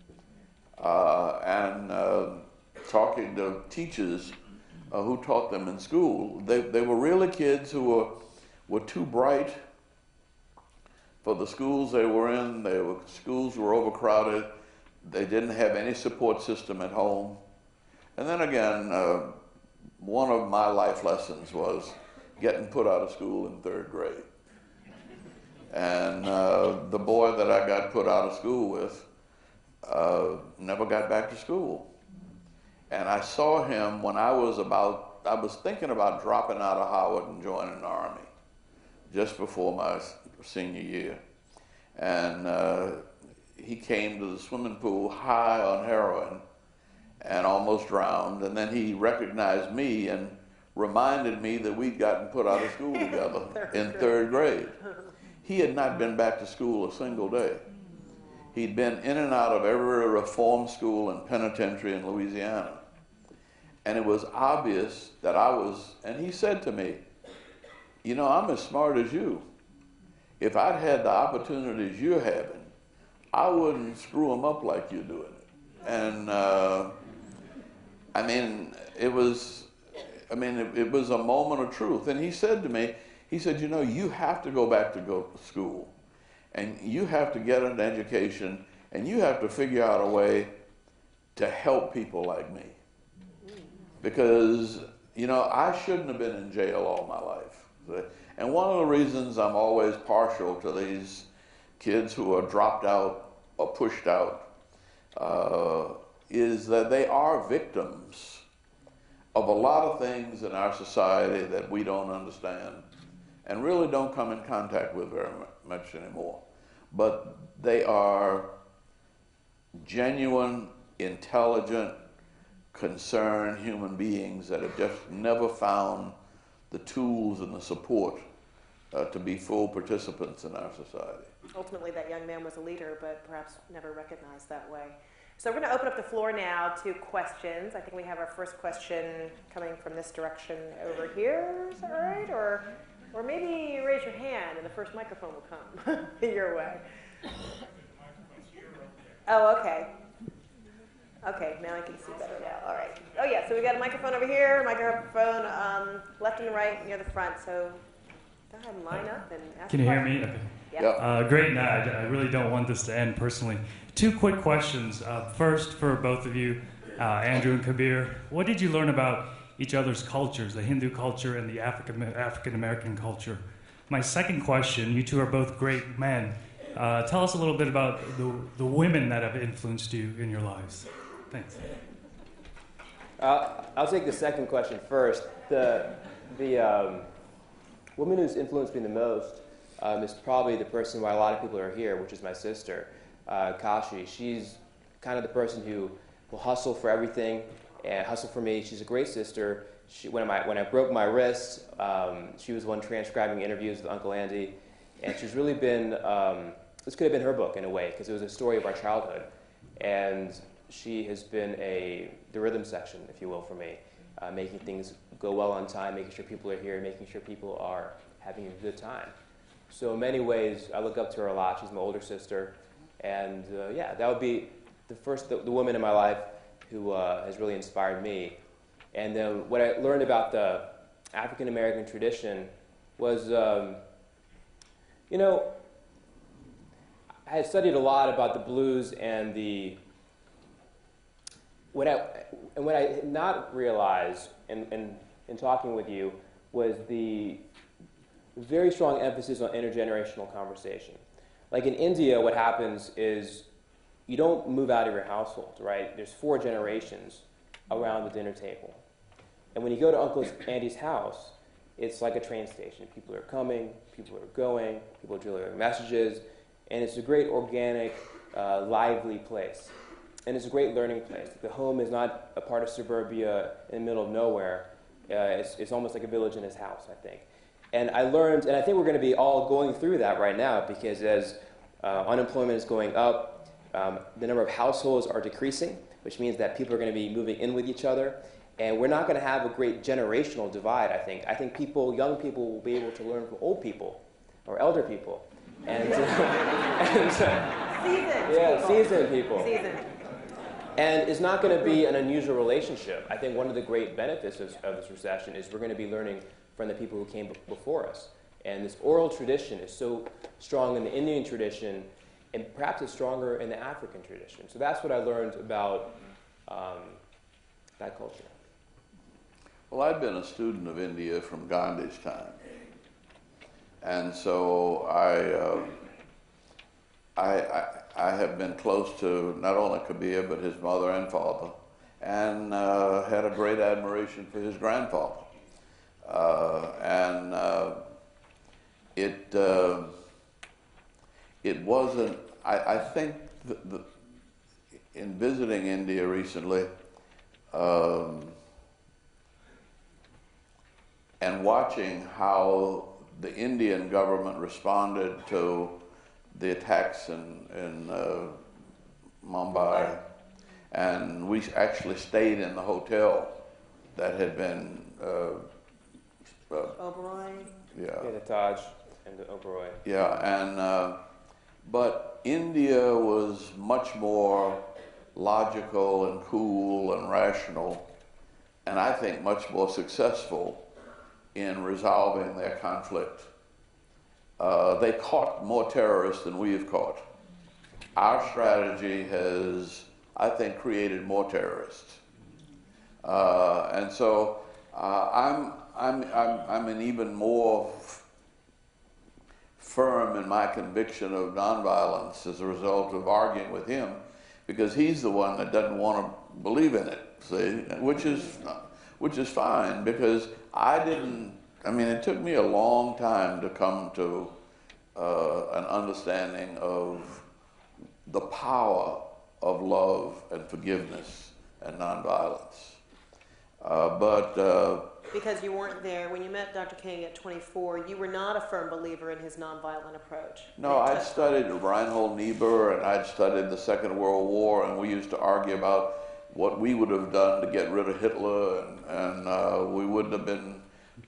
Talking to teachers who taught them in school, they were really kids who were too bright for the schools they were in. Schools were overcrowded. They didn't have any support system at home. And then again, one of my life lessons was getting put out of school in 3rd grade. And the boy that I got put out of school with never got back to school. And I saw him when I was thinking about dropping out of Howard and joining the Army, just before my senior year. And he came to the swimming pool high on heroin and almost drowned. And then he recognized me and reminded me that we'd gotten put out of school together in 3rd grade. He had not been back to school a single day. He'd been in and out of every reform school and penitentiary in Louisiana. And it was obvious that and he said to me, you know, I'm as smart as you. If I'd had the opportunities you're having, I wouldn't screw them up like you're doing it. And I mean, it was a moment of truth. And he said to me, he said, you know, you have to go back to school. And you have to get an education, and you have to figure out a way to help people like me. Because, you know, I shouldn't have been in jail all my life. And one of the reasons I'm always partial to these kids who are dropped out or pushed out is that they are victims of a lot of things in our society that we don't understand and really don't come in contact with very much anymore. But they are genuine, intelligent, concerned human beings that have just never found the tools and the support to be full participants in our society. Ultimately, that young man was a leader, but perhaps never recognized that way. So we're going to open up the floor now to questions. I think we have our first question coming from this direction over here. Is that right? Or maybe you raise your hand and the first microphone will come your way. Oh, okay. Okay, now I can see better now. All right. Oh, yeah, so we got a microphone over here, microphone left and right near the front. So go ahead and line up and ask. Can you hear me? Okay. Yep. Great. No, I really don't want this to end personally. 2 quick questions. First, for both of you, Andrew and Kabir, what did you learn about each other's cultures, the Hindu culture and the African-American culture? My second question, you two are both great men. Tell us a little bit about the women that have influenced you in your lives. Thanks. I'll take the second question first. The woman who's influenced me the most is probably the person why a lot of people are here, which is my sister, Kashi. She's kind of the person who will hustle for everything and hustle for me. She's a great sister. When I broke my wrist, she was the one transcribing interviews with Uncle Andy, and she's really been, this could have been her book in a way, because it was a story of our childhood, and she has been the rhythm section, if you will, for me, making things go well on time, making sure people are here, making sure people are having a good time. So in many ways, I look up to her a lot. She's my older sister, and yeah, that would be the woman in my life who has really inspired me. And then what I learned about the African-American tradition was, you know, I had studied a lot about the blues and what I had not realized in talking with you was the very strong emphasis on intergenerational conversation. Like in India, what happens is you don't move out of your household, right? There's 4 generations around the dinner table. And when you go to Uncle Andy's house, it's like a train station. People are coming, people are going, people are delivering messages, and it's a great organic, lively place. And it's a great learning place. The home is not a part of suburbia in the middle of nowhere. It's almost like a village in his house, I think. And I learned, and I think we're going to be all going through that right now, because as unemployment is going up, the number of households are decreasing, which means that people are going to be moving in with each other. And we're not going to have a great generational divide, I think. I think young people will be able to learn from old people or elder people. And, seasoned people. Seasoned. And it's not going to be an unusual relationship. I think one of the great benefits of this recession is we're going to be learning from the people who came before us. And this oral tradition is so strong in the Indian tradition, and perhaps it's stronger in the African tradition. So that's what I learned about that culture. Well, I've been a student of India from Gandhi's time. And so I have been close to not only Kabir, but his mother and father, and had a great admiration for his grandfather. It wasn't, I think in visiting India recently, and watching how the Indian government responded to the attacks in Mumbai, and we actually stayed in the hotel that had been Oberoi. Yeah, the Taj and the Oberoi. Yeah, and but India was much more logical and cool and rational, and I think much more successful in resolving their conflict. They caught more terrorists than we have caught. Our strategy has, I think, created more terrorists, and so I'm an even more firm in my conviction of nonviolence as a result of arguing with him, because he's the one that doesn't want to believe in it. See, which is fine, because it took me a long time to come to an understanding of the power of love and forgiveness and nonviolence. Because you weren't there. When you met Dr. King at 24, you were not a firm believer in his nonviolent approach. No, I'd studied Reinhold Niebuhr, and I'd studied the Second World War, and we used to argue about what we would have done to get rid of Hitler, and we wouldn't have been,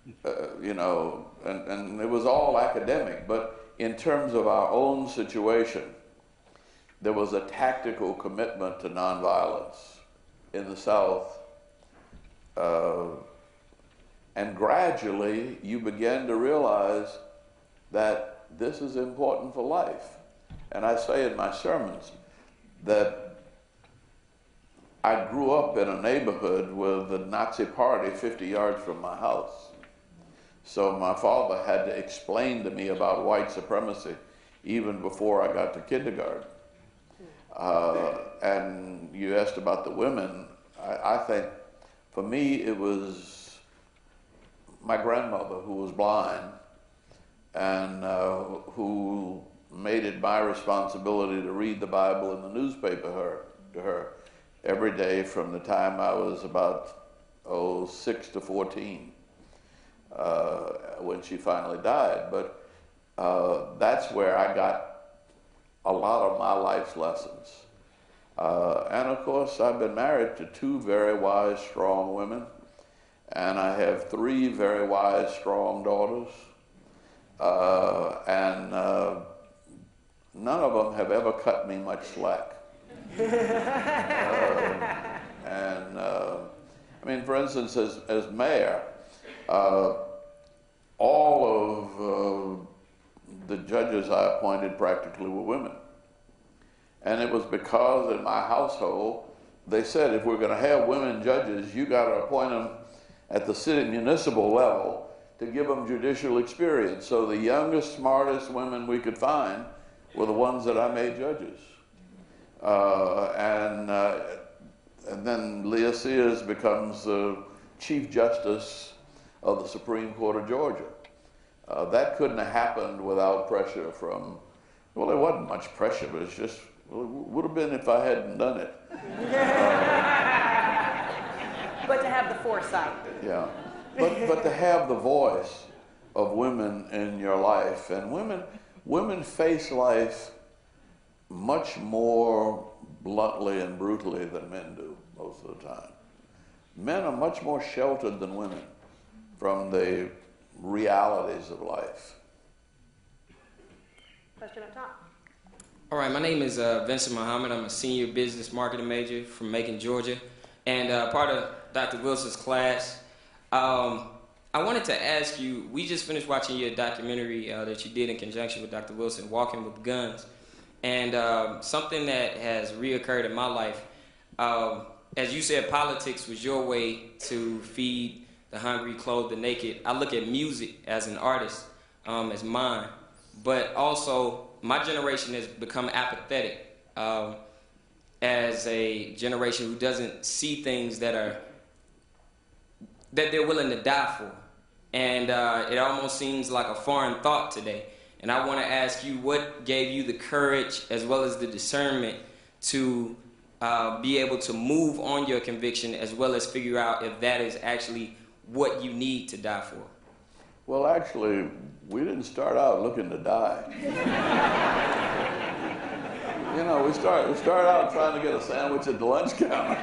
and it was all academic. But in terms of our own situation, there was a tactical commitment to nonviolence in the South. And gradually, you begin to realize that this is important for life. And I say in my sermons that I grew up in a neighborhood with the Nazi party 50 yards from my house. So my father had to explain to me about white supremacy even before I got to kindergarten. And you asked about the women. I think for me it was my grandmother, who was blind, and who made it my responsibility to read the Bible in the newspaper to her every day from the time I was about 6 to 14, when she finally died. But that's where I got a lot of my life's lessons. And of course, I've been married to 2 very wise, strong women. And I have 3 very wise, strong daughters, and none of them have ever cut me much slack. For instance, as mayor, all of the judges I appointed practically were women. And it was because in my household, they said if we're going to have women judges, you got to appoint them at the city municipal level to give them judicial experience. So the youngest, smartest women we could find were the ones that I made judges. And then Leah Sears becomes the Chief Justice of the Supreme Court of Georgia. That couldn't have happened without pressure from, well, there wasn't much pressure, but it's just, well, it would have been if I hadn't done it. But to have the foresight. Yeah, but to have the voice of women in your life, and women face life much more bluntly and brutally than men do most of the time. Men are much more sheltered than women from the realities of life. Question up top. All right, my name is Vincent Muhammad. I'm a senior business marketing major from Macon, Georgia, and part of Dr. Wilson's class. I wanted to ask you, we just finished watching your documentary that you did in conjunction with Dr. Wilson, Walking with Guns, and something that has reoccurred in my life. As you said, politics was your way to feed the hungry, clothe the naked. I look at music as an artist, as mine, but also my generation has become apathetic as a generation who doesn't see things that they're willing to die for. And it almost seems like a foreign thought today. And I want to ask you, what gave you the courage as well as the discernment to be able to move on your conviction as well as figure out if that is actually what you need to die for? Well, actually, we didn't start out looking to die. You know, we started out trying to get a sandwich at the lunch counter.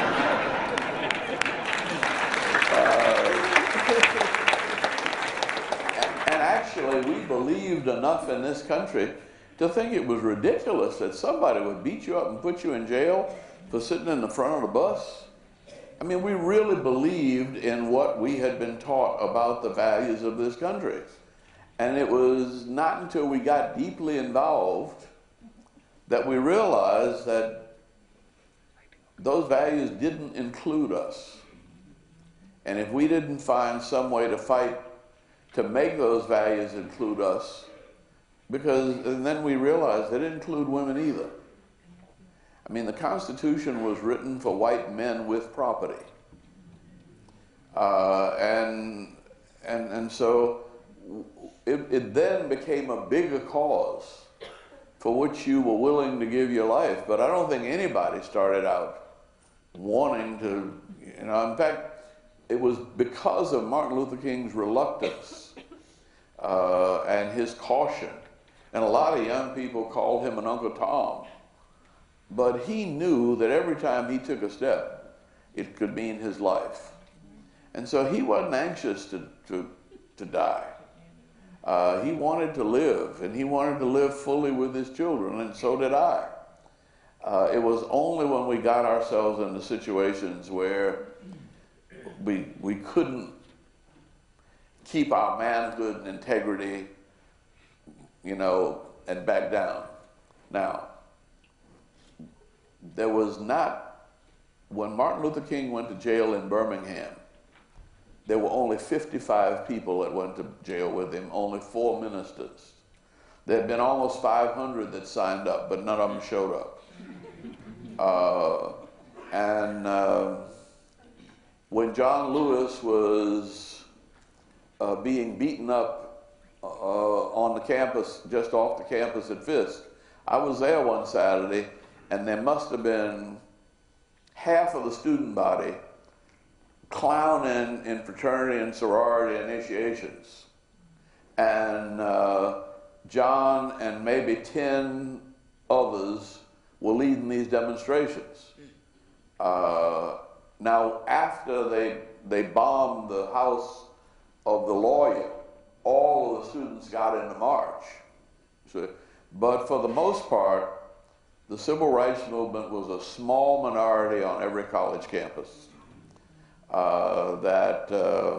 And actually, we believed enough in this country to think it was ridiculous that somebody would beat you up and put you in jail for sitting in the front of the bus. I mean, we really believed in what we had been taught about the values of this country. And it was not until we got deeply involved that we realized that those values didn't include us. And if we didn't find some way to fight to make those values include us, and then we realized they didn't include women either. I mean, the Constitution was written for white men with property. And so it then became a bigger cause for which you were willing to give your life. But I don't think anybody started out wanting to, in fact, it was because of Martin Luther King's reluctance and his caution. And a lot of young people called him an Uncle Tom. But he knew that every time he took a step, it could mean his life. And so he wasn't anxious to die. He wanted to live, and he wanted to live fully with his children, and so did I. It was only when we got ourselves into situations where we couldn't keep our manhood and integrity, and back down. Now, there was not, when Martin Luther King went to jail in Birmingham, there were only 55 people that went to jail with him, only 4 ministers. There had been almost 500 that signed up, but none of them showed up. When John Lewis was being beaten up on the campus, just off the campus at Fisk, I was there one Saturday, and there must have been half of the student body clowning in fraternity and sorority initiations. And John and maybe 10 others were leading these demonstrations. Now, after they bombed the house of the lawyer, all of the students got in the march. But for the most part, the civil rights movement was a small minority on every college campus that,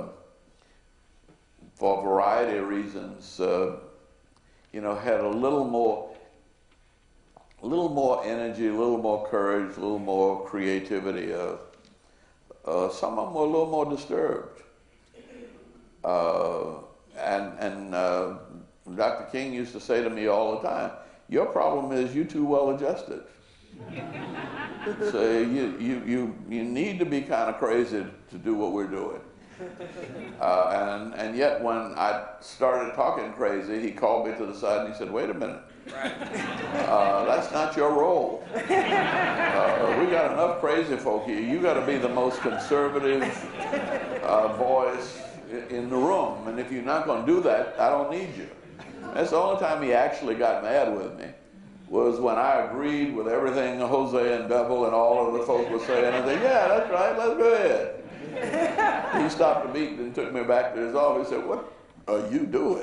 for a variety of reasons, had a little little more energy, a little more courage, a little more creativity. Some of them were a little more disturbed. And Dr. King used to say to me all the time, your problem is you're too well adjusted. So you need to be kind of crazy to do what we're doing. And yet when I started talking crazy, he called me to the side and he said, wait a minute. That's not your role. We got enough crazy folk here. You got to be the most conservative voice in the room. And if you're not going to do that, I don't need you. That's the only time he actually got mad with me, was when I agreed with everything Jose and Bevel and all of the folk were saying. I said, yeah, that's right, let's go ahead. He stopped the meeting and took me back to his office and said, what are you doing?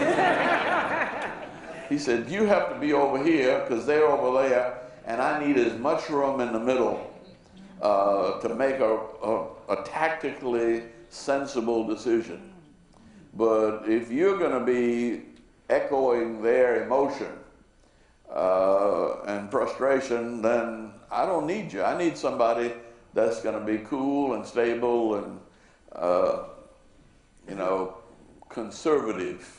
He said, you have to be over here because they're over there, and I need as much room in the middle to make a tactically sensible decision. But if you're going to be echoing their emotion and frustration, then I don't need you. I need somebody that's going to be cool and stable and, conservative.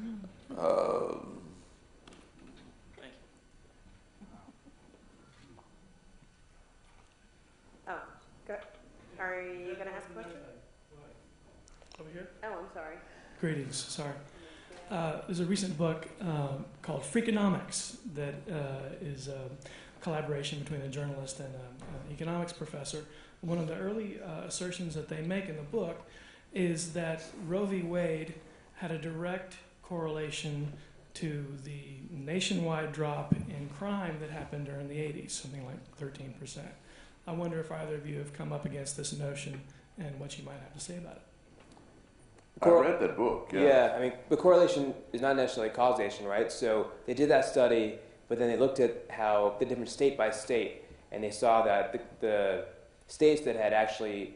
Oh, good. Are you going to ask a question? Over here? Oh, I'm sorry. Greetings, sorry. There's a recent book called Freakonomics that is a collaboration between a journalist and an economics professor. One of the early assertions that they make in the book is that Roe v. Wade had a direct correlation to the nationwide drop in crime that happened during the 80s, something like 13%. I wonder if either of you have come up against this notion and what you might have to say about it. I read that book, yeah. Yeah, I mean, the correlation is not necessarily causation, right? So they did that study, but then they looked at how the different state by state, and they saw that the states that had actually,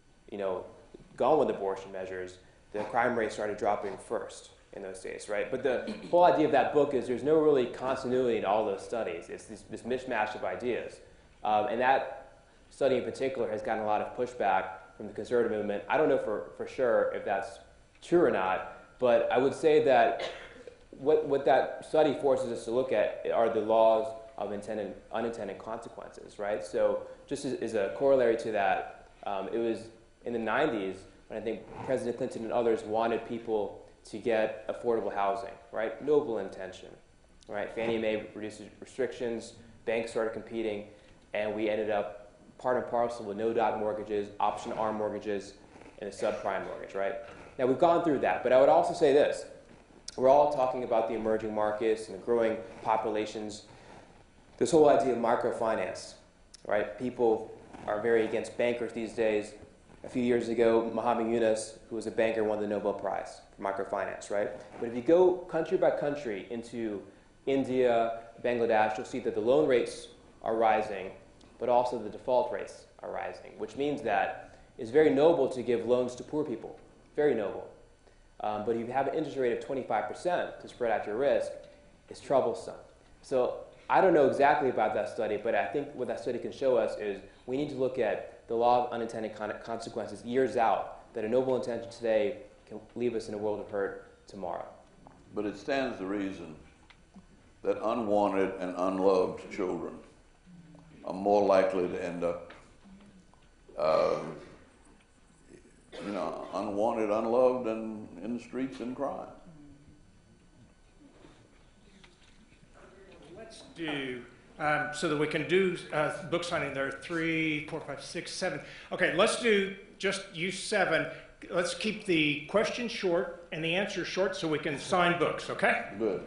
gone with abortion measures, the crime rate started dropping first in those states, right? But the whole idea of that book is there's no really continuity in all those studies. It's this mishmash of ideas. And that study in particular has gotten a lot of pushback from the conservative movement. I don't know for sure if that's true or not, but I would say that what that study forces us to look at are the laws of intended and unintended consequences, right? So just as a corollary to that, it was in the 90s when I think President Clinton and others wanted people to get affordable housing, right? Noble intention, right? Fannie Mae reduced restrictions, banks started competing, and we ended up part and parcel with no-doc mortgages, option arm mortgages, and a subprime mortgage, right? Now, we've gone through that, but I would also say this. We're all talking about the emerging markets and the growing populations. This whole idea of microfinance, right? People are very against bankers these days. A few years ago, Muhammad Yunus, who was a banker, won the Nobel Prize for microfinance, right? But if you go country by country into India, Bangladesh, you'll see that the loan rates are rising, but also the default rates are rising, which means that it's very noble to give loans to poor people, very noble. But if you have an interest rate of 25% to spread out your risk, it's troublesome. So I don't know exactly about that study, but I think what that study can show us is we need to look at the law of unintended consequences years out, that a noble intention today can leave us in a world of hurt tomorrow. But it stands to reason that unwanted and unloved children are more likely to end up, unwanted, unloved, and in the streets in crime. Let's do, so that we can do book signing, there are 3, 4, 5, 6, 7. Okay, let's do just you 7. Let's keep the questions short and the answers short so we can sign books, okay? Good.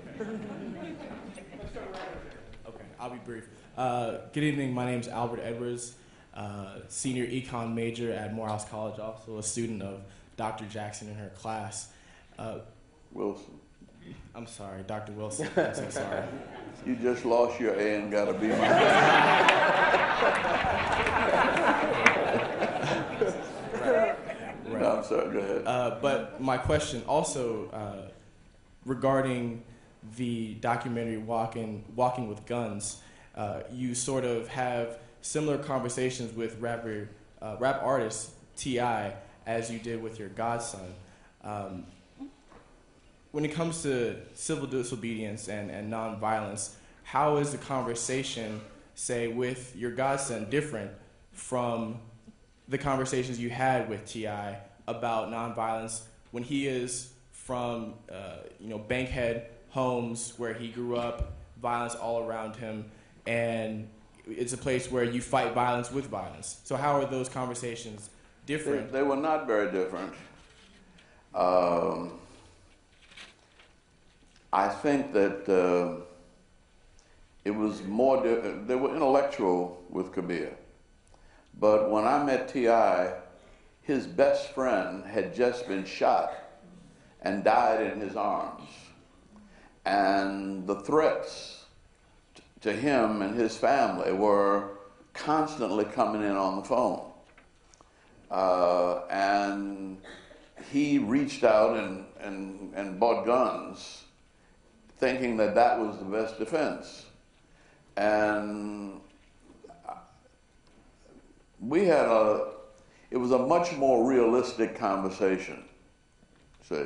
Okay, I'll be brief. Good evening, my name is Albert Edwards, senior econ major at Morehouse College, also a student of Dr. Jackson in her class. Wilson. I'm sorry, Dr. Wilson, I'm so sorry. You just lost your A and got a B minus. Right. No, I'm sorry, go ahead. But my question also regarding the documentary Walking with Guns, you sort of have similar conversations with rap artist T.I. as you did with your godson. When it comes to civil disobedience and nonviolence, how is the conversation, say, with your godson different from the conversations you had with T.I. about nonviolence when he is from, Bankhead homes where he grew up, violence all around him, and it's a place where you fight violence with violence. So how are those conversations different? They were not very different. I think that it was more, they were intellectual with Kabir. But when I met T.I., his best friend had just been shot and died in his arms. And the threats to him and his family were constantly coming in on the phone. And he reached out and bought guns, thinking that that was the best defense. And it was a much more realistic conversation, see.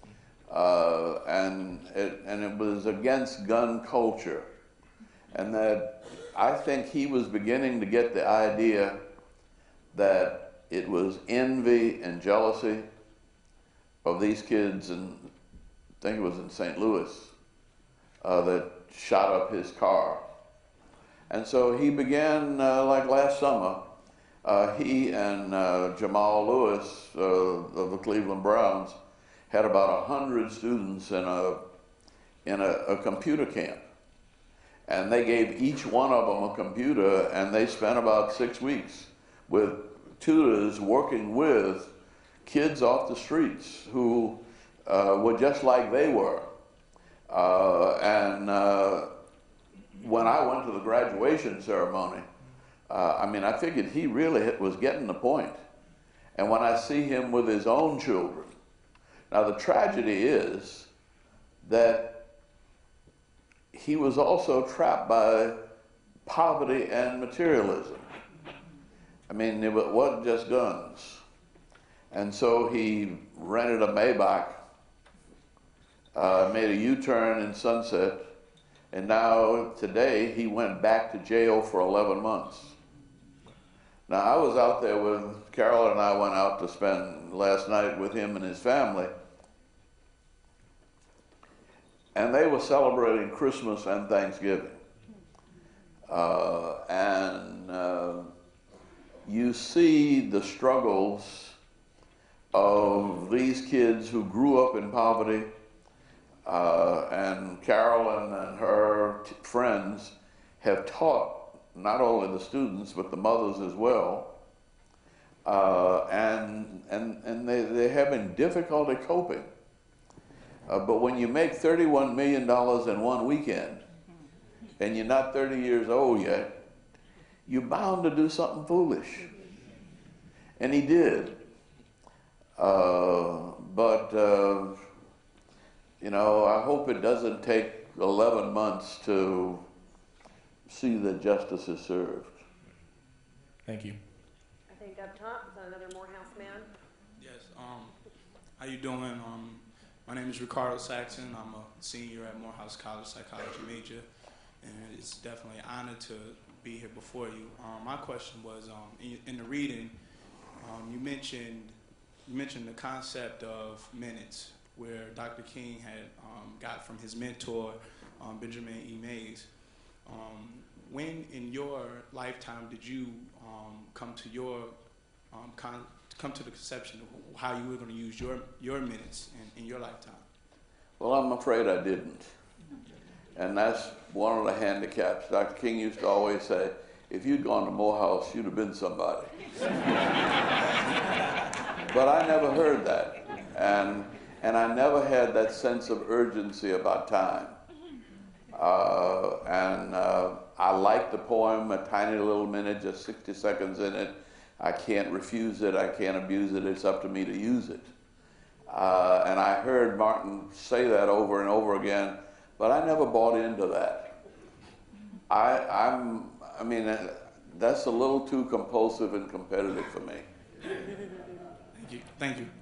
And it was against gun culture. And that I think he was beginning to get the idea that it was envy and jealousy of these kids, and I think it was in St. Louis, that shot up his car. And so he began, like last summer, he and Jamal Lewis of the Cleveland Browns had about 100 students in a computer camp. And they gave each one of them a computer, and they spent about 6 weeks with tutors working with kids off the streets who were just like they were. When I went to the graduation ceremony, I figured he really was getting the point. And when I see him with his own children, now the tragedy is that he was also trapped by poverty and materialism. It wasn't just guns. And so he rented a Maybach, made a U-turn in Sunset, and now today he went back to jail for 11 months. Now I was out there with Carol, and I went out to spend last night with him and his family. And they were celebrating Christmas and Thanksgiving. You see the struggles of these kids who grew up in poverty, and Carolyn and her friends have taught not only the students but the mothers as well, and they're having difficulty coping. But when you make $31 million in one weekend, and you're not 30 years old yet, you're bound to do something foolish. And he did. I hope it doesn't take 11 months to see that justice is served. Thank you. I think up top is another Morehouse man. Yes. How you doing? My name is Ricardo Saxon. I'm a senior at Morehouse College, psychology major, and it's definitely an honor to be here before you. My question was, in the reading, you mentioned the concept of minutes, where Dr. King had got from his mentor, Benjamin E. Mays. When in your lifetime did you come to the conception of how you were going to use your minutes in your lifetime? Well, I'm afraid I didn't. And that's one of the handicaps. Dr. King used to always say, if you'd gone to Morehouse, you'd have been somebody. But I never heard that. And I never had that sense of urgency about time. I like the poem, a tiny little minute, just 60 seconds in it. I can't refuse it, I can't abuse it, it's up to me to use it. And I heard Martin say that over and over again, but I never bought into that. I mean, that's a little too compulsive and competitive for me. Thank you. Thank you.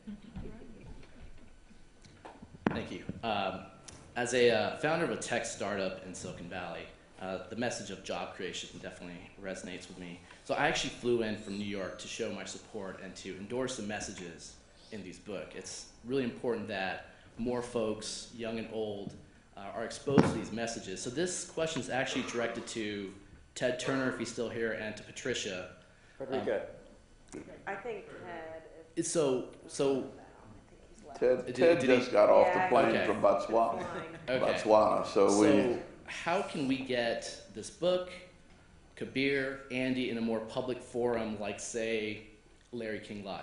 Thank you. As a founder of a tech startup in Silicon Valley, the message of job creation definitely resonates with me. So I actually flew in from New York to show my support and to endorse the messages in these books. It's really important that more folks, young and old, are exposed to these messages. So this question is actually directed to Ted Turner, if he's still here, and to Patricia. Frederica. I think Ted is. So Ted did just he- got off the Yeah, plane okay. from Botswana. Okay. Botswana. So how can we get this book, Kabir, Andy, in a more public forum like, say, Larry King Live?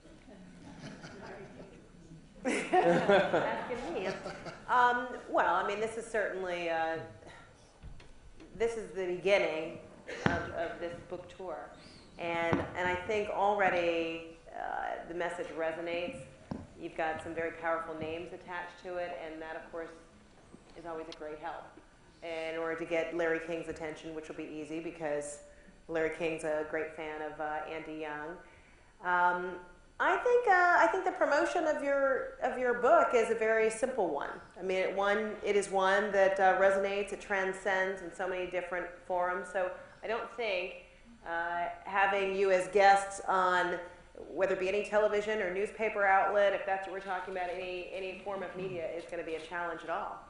Asking me. Well, I mean, this is certainly this is the beginning of this book tour, and I think already the message resonates. You've got some very powerful names attached to it, and that, of course, is always a great help in order to get Larry King's attention, which will be easy because Larry King's a great fan of Andy Young. I think the promotion of your book is a very simple one. I mean, it is one that resonates, it transcends in so many different forums. So I don't think having you as guests on whether it be any television or newspaper outlet, if that's what we're talking about, any form of media, is going to be a challenge at all.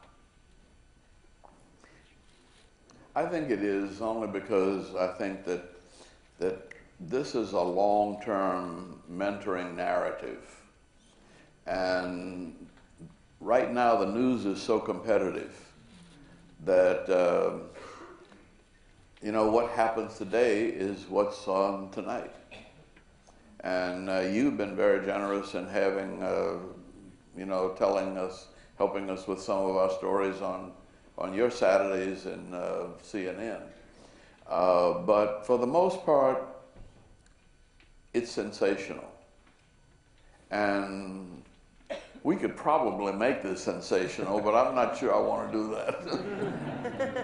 I think it is only because I think that this is a long-term mentoring narrative. And right now the news is so competitive that, you know, what happens today is what's on tonight. And you've been very generous in having, you know, helping us with some of our stories on your Saturdays in CNN. But for the most part, it's sensational. And we could probably make this sensational, but I'm not sure I want to do that.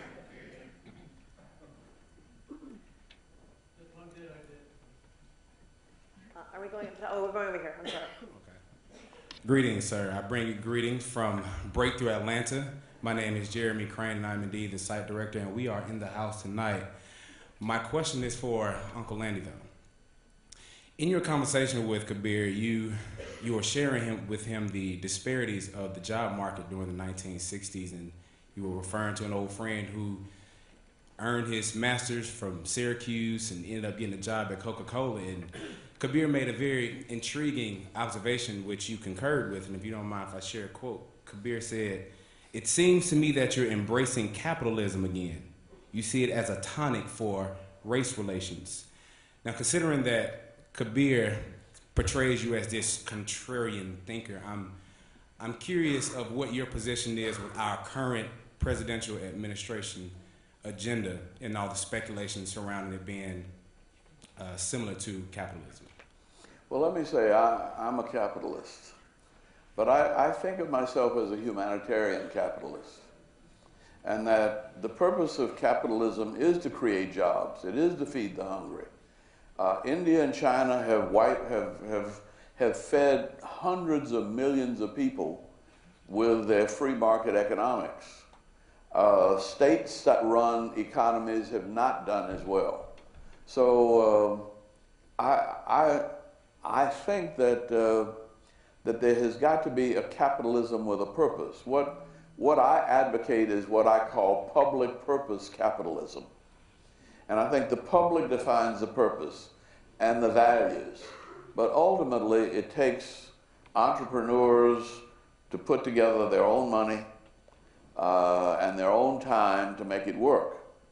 Are we going to, we're going over here. I'm sorry. Greetings, sir. I bring you greetings from Breakthrough Atlanta. My name is Jeremy Crane, and I'm indeed the site director, and we are in the house tonight. My question is for Uncle Andy, though. In your conversation with Kabir, you were sharing with him the disparities of the job market during the 1960s, and you were referring to an old friend who earned his master's from Syracuse and ended up getting a job at Coca-Cola. And Kabir made a very intriguing observation, which you concurred with, and if you don't mind if I share a quote. Kabir said, "It seems to me that you're embracing capitalism again. You see it as a tonic for race relations." Now, considering that Kabir portrays you as this contrarian thinker, I'm curious of what your position is with our current presidential administration agenda and all the speculation surrounding it being similar to capitalism. Well, let me say, I'm a capitalist, but I think of myself as a humanitarian capitalist, and that the purpose of capitalism is to create jobs. It is to feed the hungry. India and China have fed hundreds of millions of people with their free market economics. States that run economies have not done as well. So I think that there has got to be a capitalism with a purpose. What I advocate is what I call public purpose capitalism. And I think the public defines the purpose and the values. But ultimately, it takes entrepreneurs to put together their own money and their own time to make it work.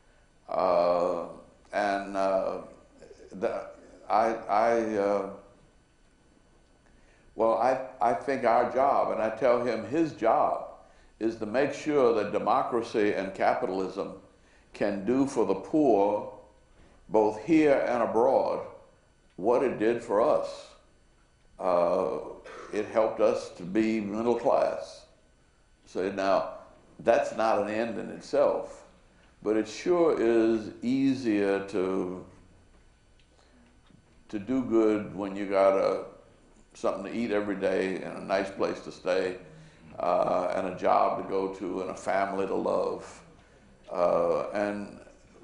I think our job, and I tell him his job, is to make sure that democracy and capitalism can do for the poor, both here and abroad, what it did for us. It helped us to be middle class. So now, that's not an end in itself, but it sure is easier to do good when you got something to eat every day and a nice place to stay and a job to go to and a family to love. And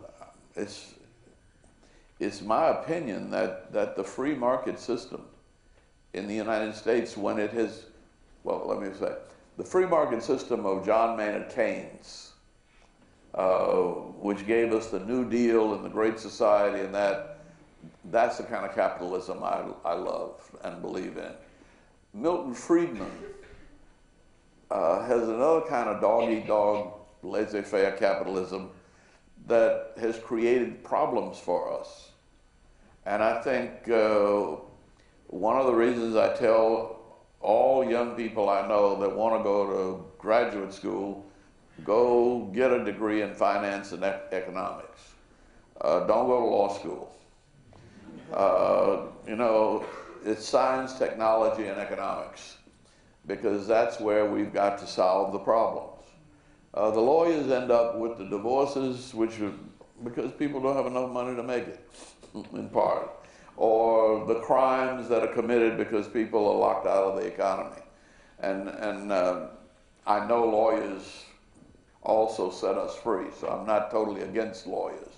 it's my opinion that the free market system in the United States, when it has, well, let me say, the free market system of John Maynard Keynes, which gave us the New Deal and the Great Society, and that's the kind of capitalism I love and believe in. Milton Friedman has another kind of dog-eat-dog, laissez-faire capitalism that has created problems for us. And I think one of the reasons I tell all young people I know that want to go to graduate school, go get a degree in finance and economics. Don't go to law school. You know, it's science, technology, and economics, because that's where we've got to solve the problems. The lawyers end up with the divorces, which are because people don't have enough money to make it, in part, or the crimes that are committed because people are locked out of the economy. And I know lawyers also set us free, so I'm not totally against lawyers.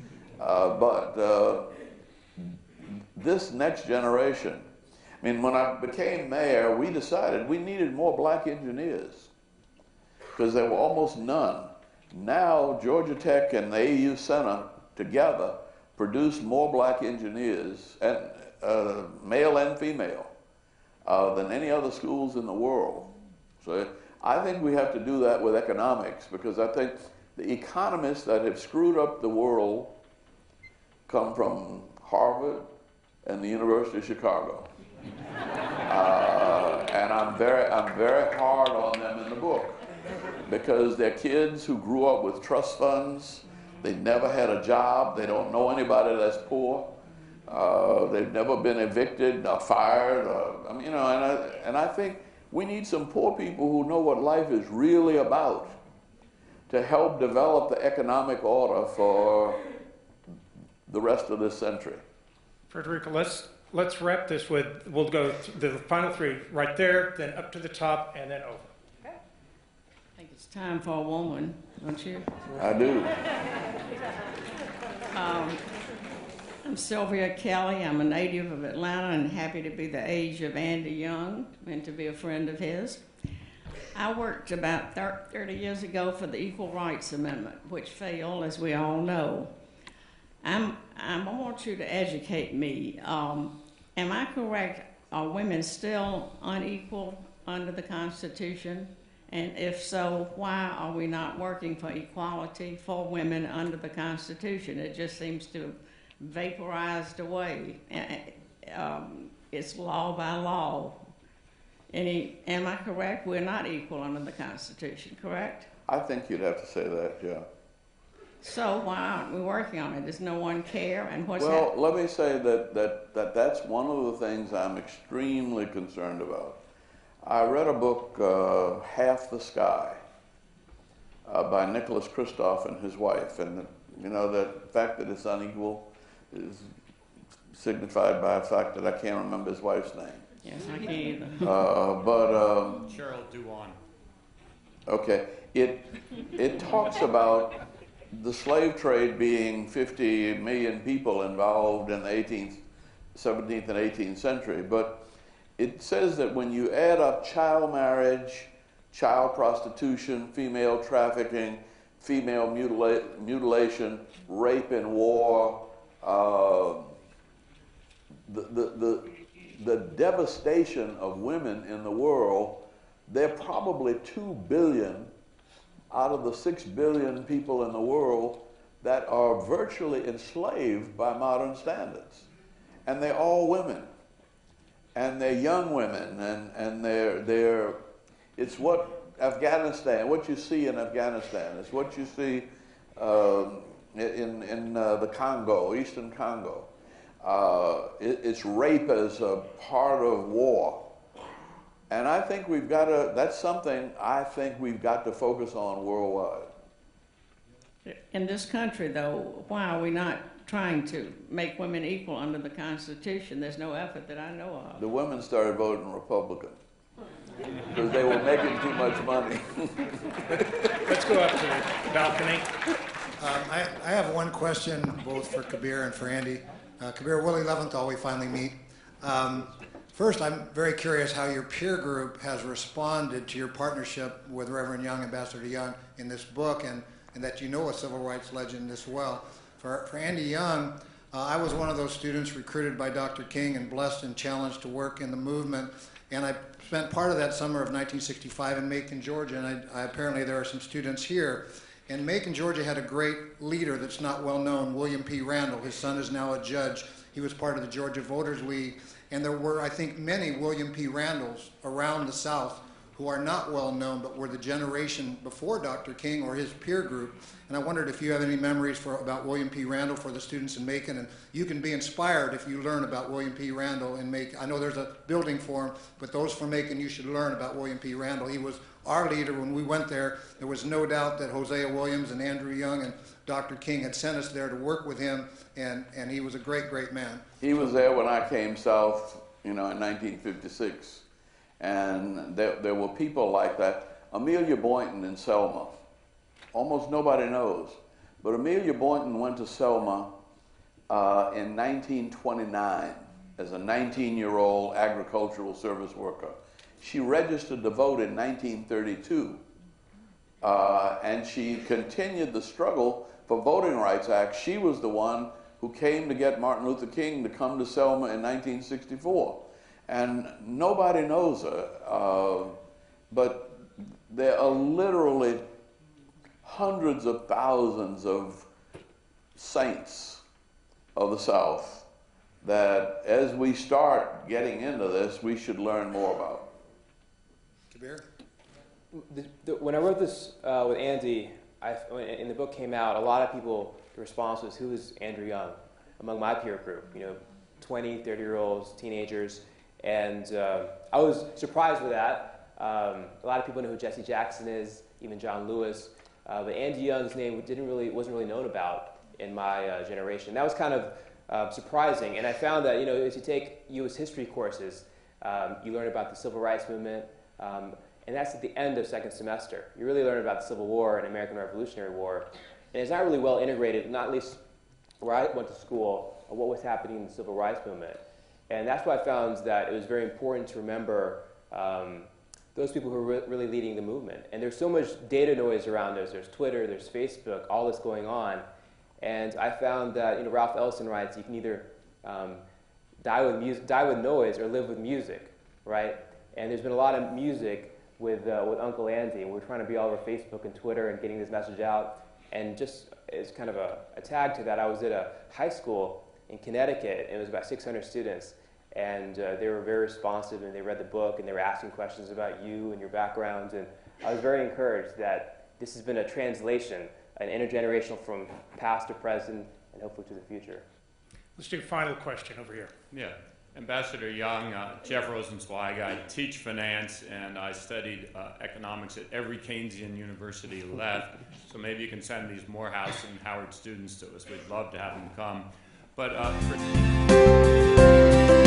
But this next generation, I mean, when I became mayor, we decided we needed more black engineers because there were almost none. Now, Georgia Tech and the AU Center together produce more black engineers, and male and female, than any other schools in the world. So I think we have to do that with economics, because I think the economists that have screwed up the world come from Harvard and the University of Chicago. And I'm very hard on them in the book, because they're kids who grew up with trust funds. They never had a job. They don't know anybody that's poor. They've never been evicted or fired. You know, and I think we need some poor people who know what life is really about to help develop the economic order for the rest of this century. Frederica, let's wrap this with, we'll go to the final three right there, then up to the top, and then over. I think it's time for a woman, don't you? I do. I'm Sylvia Kelly. I'm a native of Atlanta and happy to be the age of Andy Young and to be a friend of his. I worked about 30 years ago for the Equal Rights Amendment, which failed, as we all know. I want you to educate me. Am I correct? Are women still unequal under the Constitution? And if so, why are we not working for equality for women under the Constitution? It just seems to have vaporized away. It's law by law. Am I correct? We're not equal under the Constitution, correct? I think you'd have to say that, yeah. So why aren't we working on it? Does no one care? And what's well, let me say that's one of the things I'm extremely concerned about. I read a book, Half the Sky, by Nicholas Kristof and his wife, and you know, the fact that it's unequal is signified by the fact that I can't remember his wife's name. Yes, I can't either. Cheryl Dewan. Okay, it talks about the slave trade being 50 million people involved in the 17th and 18th century, but it says that when you add up child marriage, child prostitution, female trafficking, female mutilation, rape and war, the devastation of women in the world, they're probably 2 billion out of the 6 billion people in the world that are virtually enslaved by modern standards. And they're all women. And they're young women, and it's what Afghanistan, what you see in Afghanistan, it's what you see in the Congo, Eastern Congo. It's rape as a part of war. And I think that's something I think we've got to focus on worldwide. In this country, though, why are we not trying to make women equal under the Constitution? There's no effort that I know of. The women started voting Republican because they were making too much money. Let's go up to the balcony. I have one question both for Kabir and for Andy. Kabir, Willie Leventhal, we finally meet. First, I'm very curious how your peer group has responded to your partnership with Reverend Young, Ambassador Young, in this book, and that you know a civil rights legend as well. For Andy Young, I was one of those students recruited by Dr. King and blessed and challenged to work in the movement. And I spent part of that summer of 1965 in Macon, Georgia, and apparently there are some students here. And Macon, Georgia had a great leader that's not well known, William P. Randall. His son is now a judge. He was part of the Georgia Voters League. And there were, I think, many William P. Randalls around the South who are not well known, but were the generation before Dr. King or his peer group. And I wondered if you have any memories about William P. Randall for the students in Macon. And you can be inspired if you learn about William P. Randall in Macon. I know there's a building for him, but those from Macon, you should learn about William P. Randall. He was our leader when we went there. There was no doubt that Hosea Williams and Andrew Young and Dr. King had sent us there to work with him, and he was a great, great man. He was there when I came south, in 1956. And there were people like that. Amelia Boynton in Selma. Almost nobody knows. But Amelia Boynton went to Selma in 1929 as a 19-year-old agricultural service worker. She registered to vote in 1932. And she continued the struggle for Voting Rights Act. She was the one who came to get Martin Luther King to come to Selma in 1964. And nobody knows her, but there are literally hundreds of thousands of saints of the South that as we start getting into this, we should learn more about. Kabir? When I wrote this with Andy, and the book came out, a lot of people, the response was, who is Andrew Young? Among my peer group, 20, 30-year-olds, teenagers. And I was surprised with that. A lot of people know who Jesse Jackson is, even John Lewis. But Andy Young's name wasn't really known about in my generation. That was kind of surprising. And I found that, as you take U.S. history courses, you learn about the Civil Rights Movement, and that's at the end of second semester. You really learn about the Civil War and American Revolutionary War. And it's not really well integrated, not at least where I went to school, of what was happening in the Civil Rights Movement. And that's why I found that it was very important to remember those people who are really leading the movement. And there's so much data noise around us. There's Twitter, there's Facebook, all this going on. And I found that, Ralph Ellison writes, you can either die with noise or live with music, right? And there's been a lot of music with Uncle Andy, and we're trying to be all over Facebook and Twitter and getting this message out. And just as kind of a tag to that, I was at a high school in Connecticut, and it was about 600 students, and they were very responsive, and they read the book, and they were asking questions about you and your background, and I was very encouraged that this has been a translation, an intergenerational from past to present, and hopefully to the future. Let's do a final question over here. Yeah. Ambassador Young, Jeff Rosenzweig. I teach finance, and I studied economics at every Keynesian university left, so maybe you can send these Morehouse and Howard students to us. We'd love to have them come. But